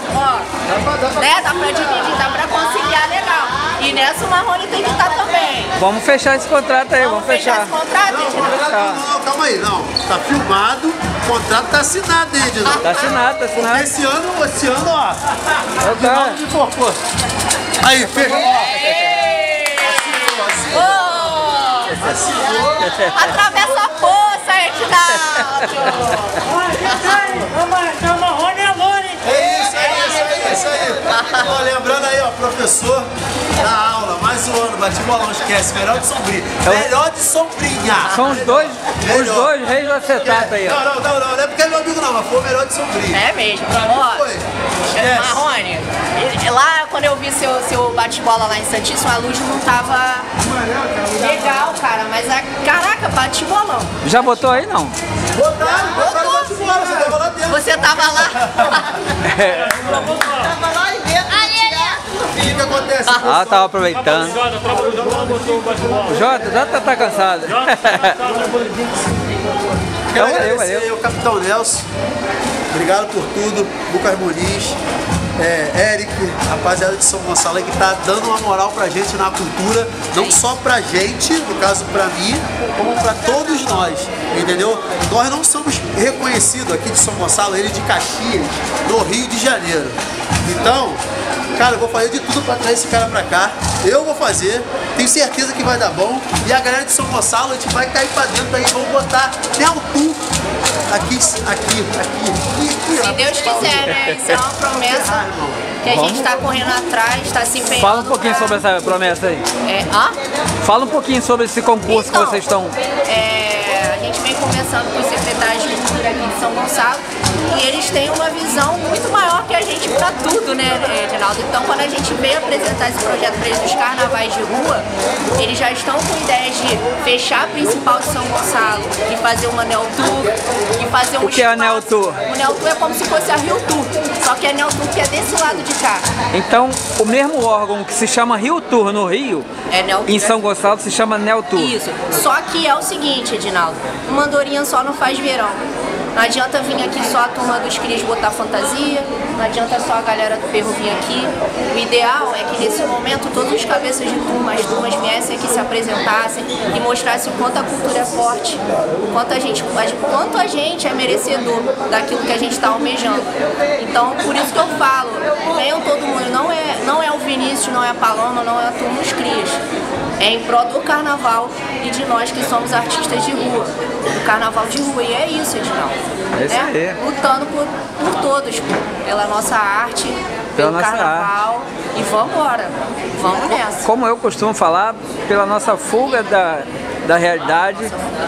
ó, né? Dá pra dividir, dá pra conciliar legal. E nessa o Marrone tem que estar também.
Vamos fechar esse contrato aí, vamos,
Vamos fechar esse contrato,
Não,
Edinaldo?
não, não, calma aí, não. Tá filmado, O contrato tá assinado aí, Edinaldo.
Tá assinado, tá assinado.
Esse ano, esse ano, ó.
Eu
Edinaldo de Porpô. Aí, fechou.
Atravessa a poça, Edinaldo!
É o Marrone e a Lone!
É isso, é isso, é isso aí. Ó, lembrando aí, ó, professor da aula, mais um ano, bate bolão, esquece, melhor de sombrinha. Melhor de sombrinha.
São os dois, os dois reis do acetato aí, ó.
Não, não, não, não, não é porque é meu amigo não, mas foi o melhor de sombrinha.
É mesmo. Ó, Marrone, lá quando eu vi seu, seu bate-bola lá em Santíssimo, a luz não tava legal, cara, mas a, caraca, bate-bolão.
Já botou aí, não?
Botaram, botaram bate-bola, você tava lá dentro.
Você tava lá?
É.
Tava lá e dentro.
O que que acontece?
Ah, tava aproveitando. O Jota, o Jota tá cansado.
Quero
Então, valeu,
agradecer
valeu.
ao Capitão Nelson, obrigado por tudo, Lucas Muniz, é, Eric, rapaziada de São Gonçalo aí que tá dando uma moral pra gente na cultura, não só pra gente, no caso pra mim, como pra todos nós, entendeu? Nós não somos reconhecidos aqui de São Gonçalo, ele de Caxias, no Rio de Janeiro. Então, cara, eu vou fazer de tudo pra trazer esse cara pra cá. Eu vou fazer, tenho certeza que vai dar bom. E a galera de São Gonçalo, a gente vai cair pra dentro aí, vamos botar Neltu aqui, aqui, aqui, aqui.
Se Deus quiser, né? Isso é uma promessa que a gente tá correndo atrás, tá se empenhando.
Fala um pouquinho
pra...
sobre essa promessa aí.
É, hã?
Fala um pouquinho sobre esse concurso
Então,
que vocês estão...
É, a gente vem conversando com os secretários de cultura aqui de São Gonçalo e eles têm uma visão muito maior que a gente para tudo, né, Edinaldo? Então, quando a gente veio apresentar esse projeto para eles dos carnavais de rua, eles já estão com ideias de fechar a principal de São Gonçalo e fazer uma Neo Tour e fazer um
O que é a Neo Tour?
O Neo Tour é como se fosse a Rio Tour, só que a Neo Tour que é desse lado de cá.
Então, o mesmo órgão que se chama Rio Tour no Rio,
É Neo
em
Tour.
São Gonçalo se chama Neo Tour.
Isso. Só que é o seguinte, Edinaldo, uma andorinha só não faz verão. Não adianta vir aqui só a turma dos crias botar fantasia, não adianta só a galera do perro vir aqui. O ideal é que nesse momento todos os cabeças de turma, as turmas viessem aqui, se apresentassem e mostrassem o quanto a cultura é forte, o quanto a gente, o quanto a gente é merecedor daquilo que a gente está almejando. Então, por isso que eu falo, venham todo mundo, não é, não é o Vinícius, não é a Paloma, não é a turma dos crias. É em prol do carnaval e de nós que somos artistas de rua, do carnaval de rua. E é isso, Edinaldo.
É isso aí.
Lutando por, por todos, pela nossa arte,
Pela
pelo
nossa
carnaval. E vamos embora, vamos nessa.
Como eu costumo falar, pela nossa fuga da, da realidade,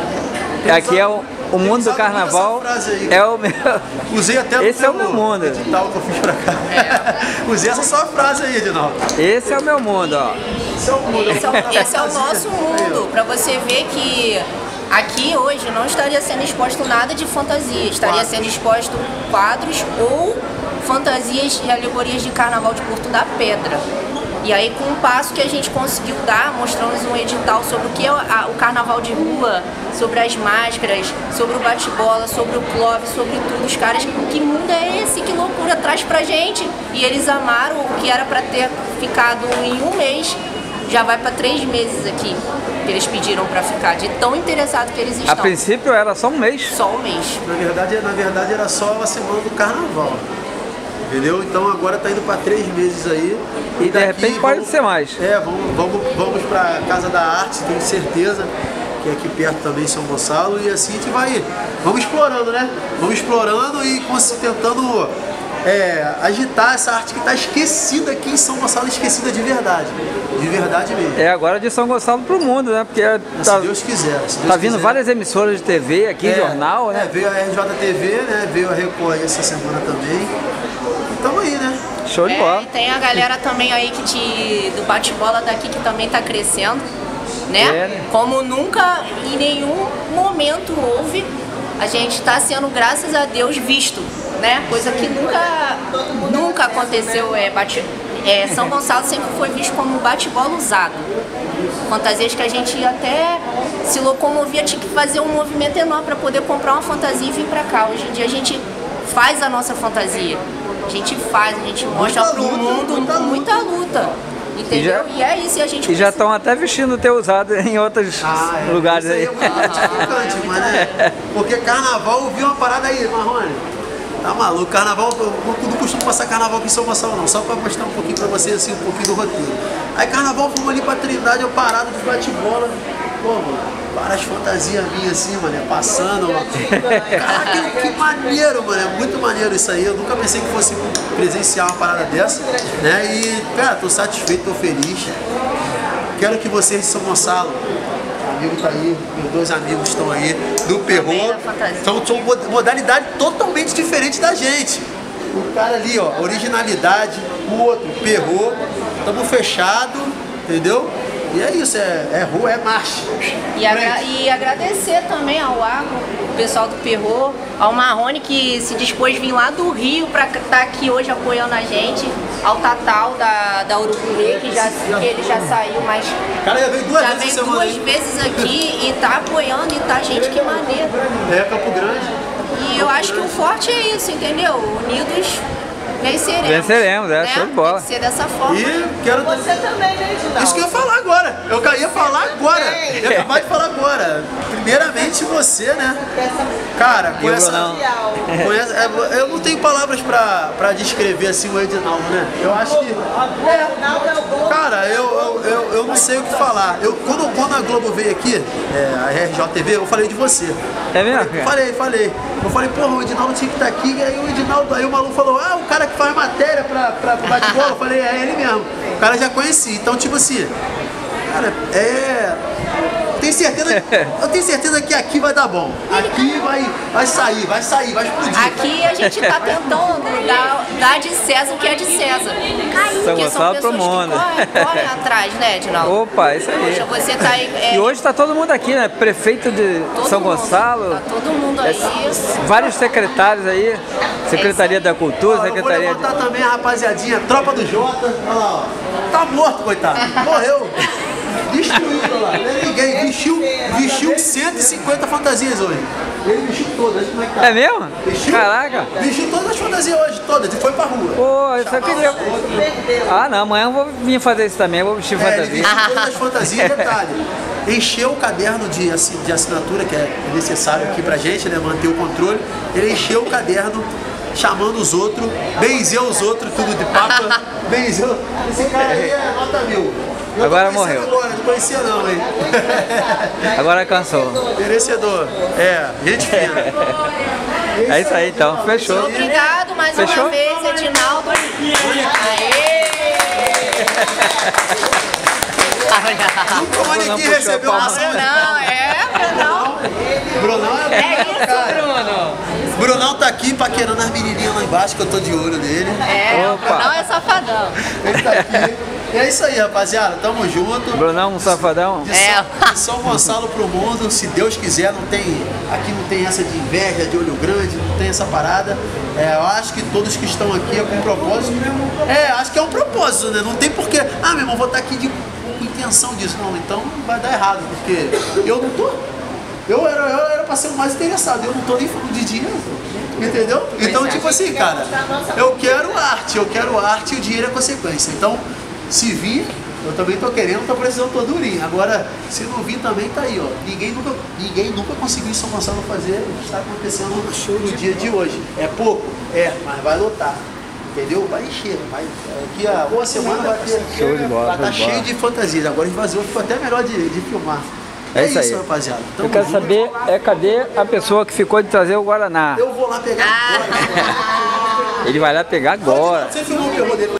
aqui é o, o mundo do carnaval, é o meu...
Usei até
Esse é o meu mundo.
edital que eu fiz pra cá. É. Usei essa só frase aí, Edinaldo.
Esse é o meu mundo, ó.
Esse é o mundo.
Esse é o, esse é o nosso mundo, para você ver que aqui hoje não estaria sendo exposto nada de fantasia, estaria sendo exposto quadros ou fantasias e alegorias de carnaval de Porto da Pedra. E aí, com um passo que a gente conseguiu dar, mostramos um edital sobre o que é o carnaval de rua, sobre as máscaras, sobre o bate-bola, sobre o clove, sobre tudo. Os caras, que mundo é esse? Que loucura traz pra gente? E eles amaram o que era pra ter ficado em um mês, já vai pra três meses aqui, que eles pediram pra ficar, de tão interessado que eles estão.
A princípio era só um mês.
Só um mês.
Na verdade, na verdade era só a semana do carnaval. Entendeu? Então agora tá indo para três meses aí.
E de repente pode
vamos,
ser mais.
É, vamos, vamos, vamos para Casa da Arte, tenho certeza, que é aqui perto também, São Gonçalo, e assim a gente vai, vamos explorando, né? Vamos explorando e tentando é, agitar essa arte que está esquecida aqui em São Gonçalo, esquecida de verdade, de verdade mesmo.
É agora de São Gonçalo pro mundo, né? Porque tá,
se Deus quiser. Se Deus
tá vindo
quiser.
várias emissoras de T V aqui,
é,
jornal, né?
É, veio a R J T V, né? Veio a Record essa semana também. Estamos aí, né?
Show de
É,
bola.
e tem a galera também aí que te, do bate-bola daqui que também tá crescendo, né?
É, né?
Como nunca em nenhum momento houve, a gente tá sendo, graças a Deus, visto, né? Coisa que nunca, nunca aconteceu. É, bate, é, São Gonçalo sempre foi visto como bate-bola usado. Fantasias que a gente até se locomovia, tinha que fazer um movimento enorme para poder comprar uma fantasia e vir para cá. Hoje em dia a gente faz a nossa fantasia. A gente faz, a gente mostra pro mundo com muita luta. E entendeu? E, já, e é isso, e a gente...
E já estão até vestindo o teu usado em outros ah, é, lugares aí.
Isso aí é muito gratificante, mas né? Porque carnaval, eu vi uma parada aí, Marrone. Tá maluco, carnaval, eu não costumo passar carnaval aqui em São Gonçalo não, só pra mostrar um pouquinho pra vocês, assim, um pouquinho do roteiro. Aí carnaval, fomos ali pra Trindade, eu parado de bate-bola, pô, mano, várias fantasias minhas assim, mano, passando, mano. Caraca, que, que maneiro, mano, é muito maneiro isso aí, eu nunca pensei que fosse presenciar uma parada dessa, né, e, cara, tô satisfeito, tô feliz. Quero que vocês de São Gonçalo, amigo tá aí, meus dois amigos estão aí, do Perrot, são, são modalidade totalmente diferente da gente. O cara ali, ó, originalidade, o outro, Perrot, estamos fechados, entendeu? E é isso, é, é rua, é marcha.
E, agra e agradecer também ao Agro, o pessoal do Perrot, ao Marrone que se dispôs a vir lá do Rio para estar aqui hoje apoiando a gente, ao Tatal da, da Urucurê, que, já, que ele já saiu, mas
cara, já veio duas,
já
vezes,
veio duas vezes aqui e tá apoiando e tá, gente, que maneiro.
É, Campo Grande.
E eu acho que o forte é isso, entendeu? Unidos venceremos.
Venceremos, é,
né?
show de bola.
Tem que ser dessa forma.
E quero...
Você também, né, Edinaldo?
Isso que eu ia falar agora. Eu ia falar agora. Eu ia acabar de falar agora. Primeiramente você, né? Cara, com essa... Com essa eu não tenho palavras pra, pra descrever assim o Edinaldo, né? Eu acho que... É, cara, eu, eu, eu, eu não sei o que falar. Eu, quando, quando a Globo veio aqui, é, a R J T V, eu falei de você.
É mesmo?
Eu falei, falei. Eu falei, porra, o Edinaldo tinha que estar aqui. E aí o Edinaldo, aí o maluco falou, ah, o cara que faz matéria pra, pra, pra bate-bola. Eu falei, é ele mesmo. O cara já conheci. Então, tipo assim, cara, é... Tenho certeza, eu tenho certeza que aqui vai dar bom. Aqui vai, vai sair, vai sair, vai explodir.
Aqui a gente tá tentando dar, dar de César o que é de César.
São Gonçalo pro mundo.
Correm, correm atrás, né, Edinaldo?
Opa, isso aí.
Poxa, você tá aí, é...
E hoje tá todo mundo aqui, né? Prefeito de
todo
São
mundo,
Gonçalo.
Tá todo mundo aí.
É, vários secretários aí. Secretaria é da Cultura,
ó,
Secretaria
eu vou levantar
de...
também a rapaziadinha, tropa do Jota. Olha lá, ó. Tá morto, coitado. Morreu. Destruído lá. Ninguém vestiu, vestiu cento e cinquenta fantasias hoje. Ele vestiu todas, como é que tá?
É mesmo?
Vestiu,
Caraca.
Vestiu todas as fantasias hoje, todas, e foi pra rua.
Pô, eu só queria... Ah, não, amanhã eu vou vir fazer isso também, eu vou vestir
é,
fantasia.
Ele vestiu todas as fantasias, detalhe. Encheu o caderno de, assim, de assinatura, que é necessário aqui pra gente, né, manter o controle. Ele encheu o caderno, chamando os outros, benzeu os outros, tudo de papa, benzeu. Esse cara aí é nota mil. Eu
agora morreu.
Agora, não conhecia não, hein?
Agora cansou.
Merecedor. É, gente fina.
É isso aí então, fechou.
Obrigado mais
fechou?
uma vez, Edinaldo. Aê!
Nunca mais ninguém recebeu uma ação.
Não, é, Brunão.
Brunão é,
é isso,
cara.
Bruno.
Brunão tá aqui paquerando as menininhas lá embaixo, que eu tô de olho nele.
É, o Brunão é safadão.
Ele tá aqui. E é isso aí, rapaziada. Tamo junto.
Brunão, um safadão.
De é. São, de São Gonçalo pro mundo, se Deus quiser, não tem. Aqui não tem essa de inveja, de olho grande, não tem essa parada. É, eu acho que todos que estão aqui é com propósito. É, acho que é um propósito, né? Não tem porquê. Ah, meu irmão, vou estar aqui de, com intenção disso. Não, então vai dar errado, porque eu não tô. Eu era, eu era pra ser o mais interessado, eu não tô nem falando de dinheiro. Entendeu? Então, tipo assim, cara, eu quero arte, eu quero arte e o dinheiro é consequência. Então, se vir, eu também tô querendo, tô precisando, tô durinho. Agora, se não vir também, tá aí, ó. Ninguém nunca, ninguém nunca conseguiu em São Gonçalo fazer o que está acontecendo no dia de hoje. É pouco? É, mas vai lotar. Entendeu? Vai encher. Vai, daqui a uma semana vai ter.
Show de bola.
Vai estar cheio de fantasias. Agora esvaziou, ficou até melhor de, de filmar.
É,
é
isso,
isso
aí.
rapaziada. Tamo
eu quero
junto.
saber é cadê a pessoa que ficou de trazer o Guaraná.
Eu vou lá pegar agora.
Ele vai lá pegar agora.
Você filmou o perro dele?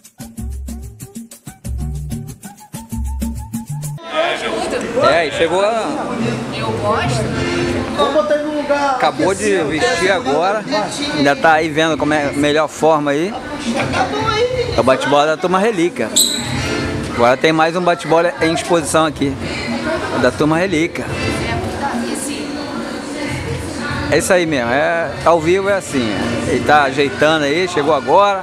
É, e chegou a...
Eu gosto.
Vamos botar ele no lugar.
Acabou de vestir agora. Ainda tá aí vendo como é a melhor forma aí. É o bate-bola da Turma Relíquia. Agora tem mais um bate-bola em exposição aqui. Da Turma Relíquia. É isso aí mesmo, é, ao vivo é assim. Ele tá ajeitando aí, chegou agora.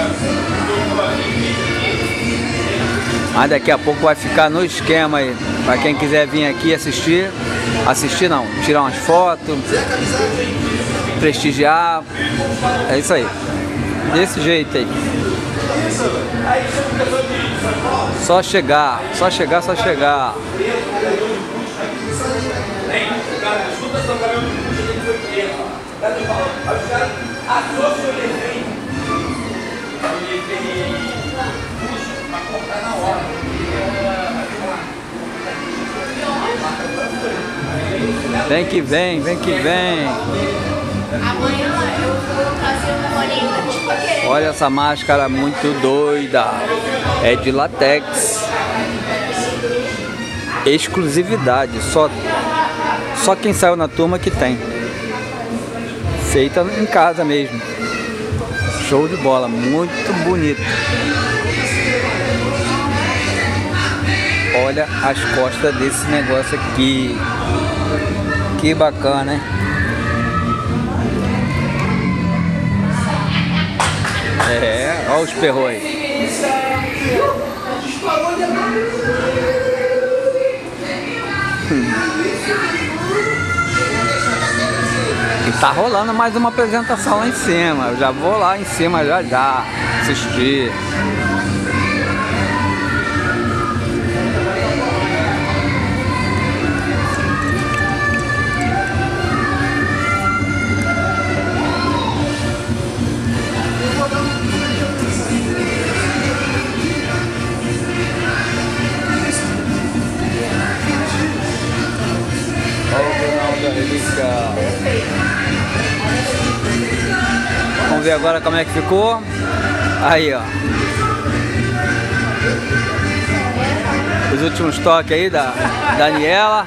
Mas daqui a pouco vai ficar no esquema aí. Pra quem quiser vir aqui assistir. Assistir não, tirar umas fotos. Prestigiar. É isso aí. Desse jeito aí. Só chegar, só chegar, só chegar. Vem que vem, vem que vem.
Amanhã eu vou trazer uma bolinha tipo aquele.
Olha essa máscara muito doida. É de latex. Exclusividade. Só, só quem saiu na turma que tem. Feita em casa mesmo. Show de bola. Muito bonito. Olha as costas desse negócio aqui. Que bacana, hein? É, olha os perrões. Hum. E tá rolando mais uma apresentação lá em cima. Eu já vou lá em cima já já assistir. Vamos ver agora como é que ficou. Aí, ó. Os últimos toques aí da Daniela.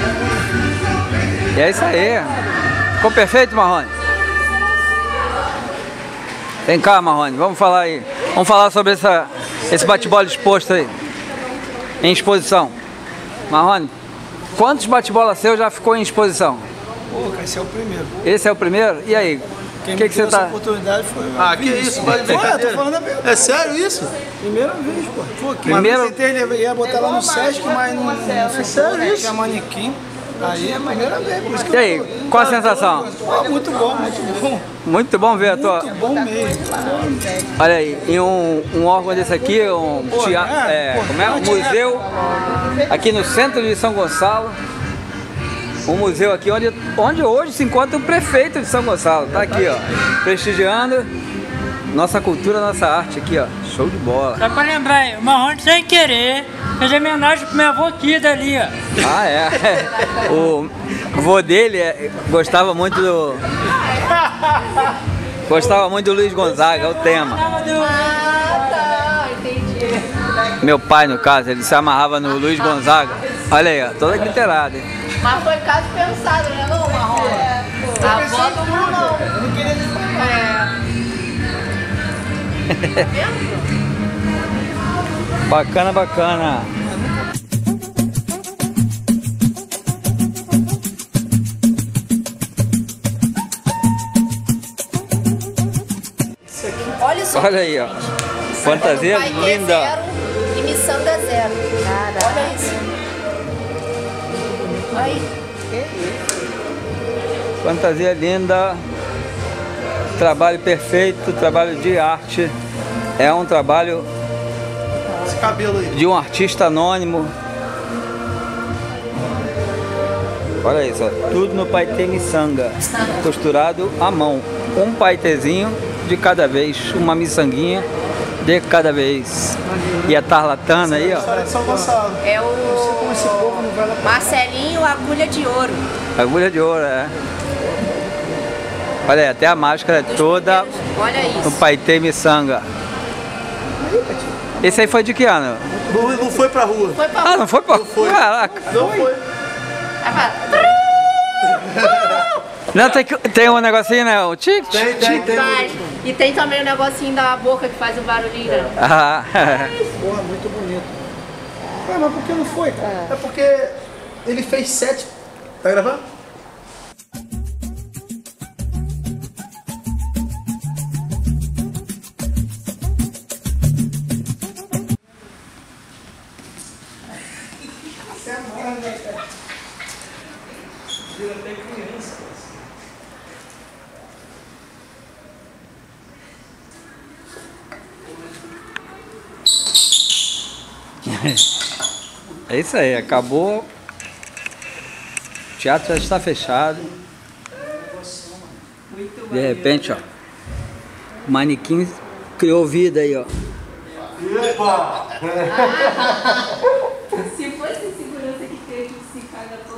E é isso aí. Ficou perfeito, Marrone? Vem cá, Marrone. Vamos falar aí. Vamos falar sobre essa, esse bate-bola exposto aí. Em exposição. Marrone, quantos bate-bola seu já ficou em exposição?
Pô, cara, esse é o primeiro.
Esse é o primeiro? E aí?
Quem
que
me
que você
deu
tá...
essa oportunidade foi...
Ah, que isso? Vai de
Foi, tô falando a verdade.
É sério isso?
Primeira vez, pô. Pô, que
Primeira-
uma vez eu tentei, ia botar lá no Sesc, mas não, não ficou, né? Tinha manequim. Aí é a primeira vez, por isso que
E aí,
eu tô-
qual a sensação?
Pô, muito bom, muito bom.
Muito bom ver a tua...
Muito bom mesmo.
Olha aí, em um, um órgão desse aqui, um
Pô,
teatro,
é,
é,
pô,
como é? Um museu aqui no centro de São Gonçalo. Um museu aqui onde, onde hoje se encontra o prefeito de São Gonçalo. Tá aqui, ó, prestigiando nossa cultura, nossa arte aqui, ó. Show de bola.
Só pra lembrar aí, o Marrone sem querer fez homenagem pro meu avô aqui dali, ó.
Ah, é. O vô dele é, gostava muito do... Gostava muito do Luiz Gonzaga, é o tema.
Ah, tá, entendi.
Meu pai, no caso, ele se amarrava no Luiz Gonzaga. Olha aí, ó, toda literada, hein?
Mas foi caso pensado, né, não, Marrone? A avó do Bruno não. Eu não queria É.
Bacana, bacana.
Olha isso.
Olha aí, ó. Fantasia
Vai ter
linda.
zero e miçanga zero. Olha isso. Aí.
Fantasia linda. Trabalho perfeito, trabalho de arte. É um trabalho
Esse cabelo aí.
de um artista anônimo. Olha isso, ó. Tudo no paetê miçanga, costurado à mão. Um paetezinho de cada vez, uma miçanguinha de cada vez. E a tarlatana aí, ó.
São Gonçalo.
É o Marcelinho Agulha de Ouro.
Agulha de ouro, é. Olha aí, até a máscara é toda
Olha isso.
no paetê miçanga. Esse aí foi de que ano?
Não, não foi pra rua.
Foi pra
Ah, não foi pra...
Não foi.
Caraca.
Não foi.
Não, tem, que- tem um negocinho, né? O tic,
Tem,
tic,
tem,
tic.
tem.
Faz. E tem também o negocinho da boca que faz o barulhinho, né?
Ah,
Porra, muito bonito. Ué, mas por que não foi, cara?
É porque ele fez sete. Tá gravando?
É isso aí, acabou. O teatro já está fechado. De repente, ó, o manequim criou vida aí, ó.
Se fosse segurança que teve que se caga todo.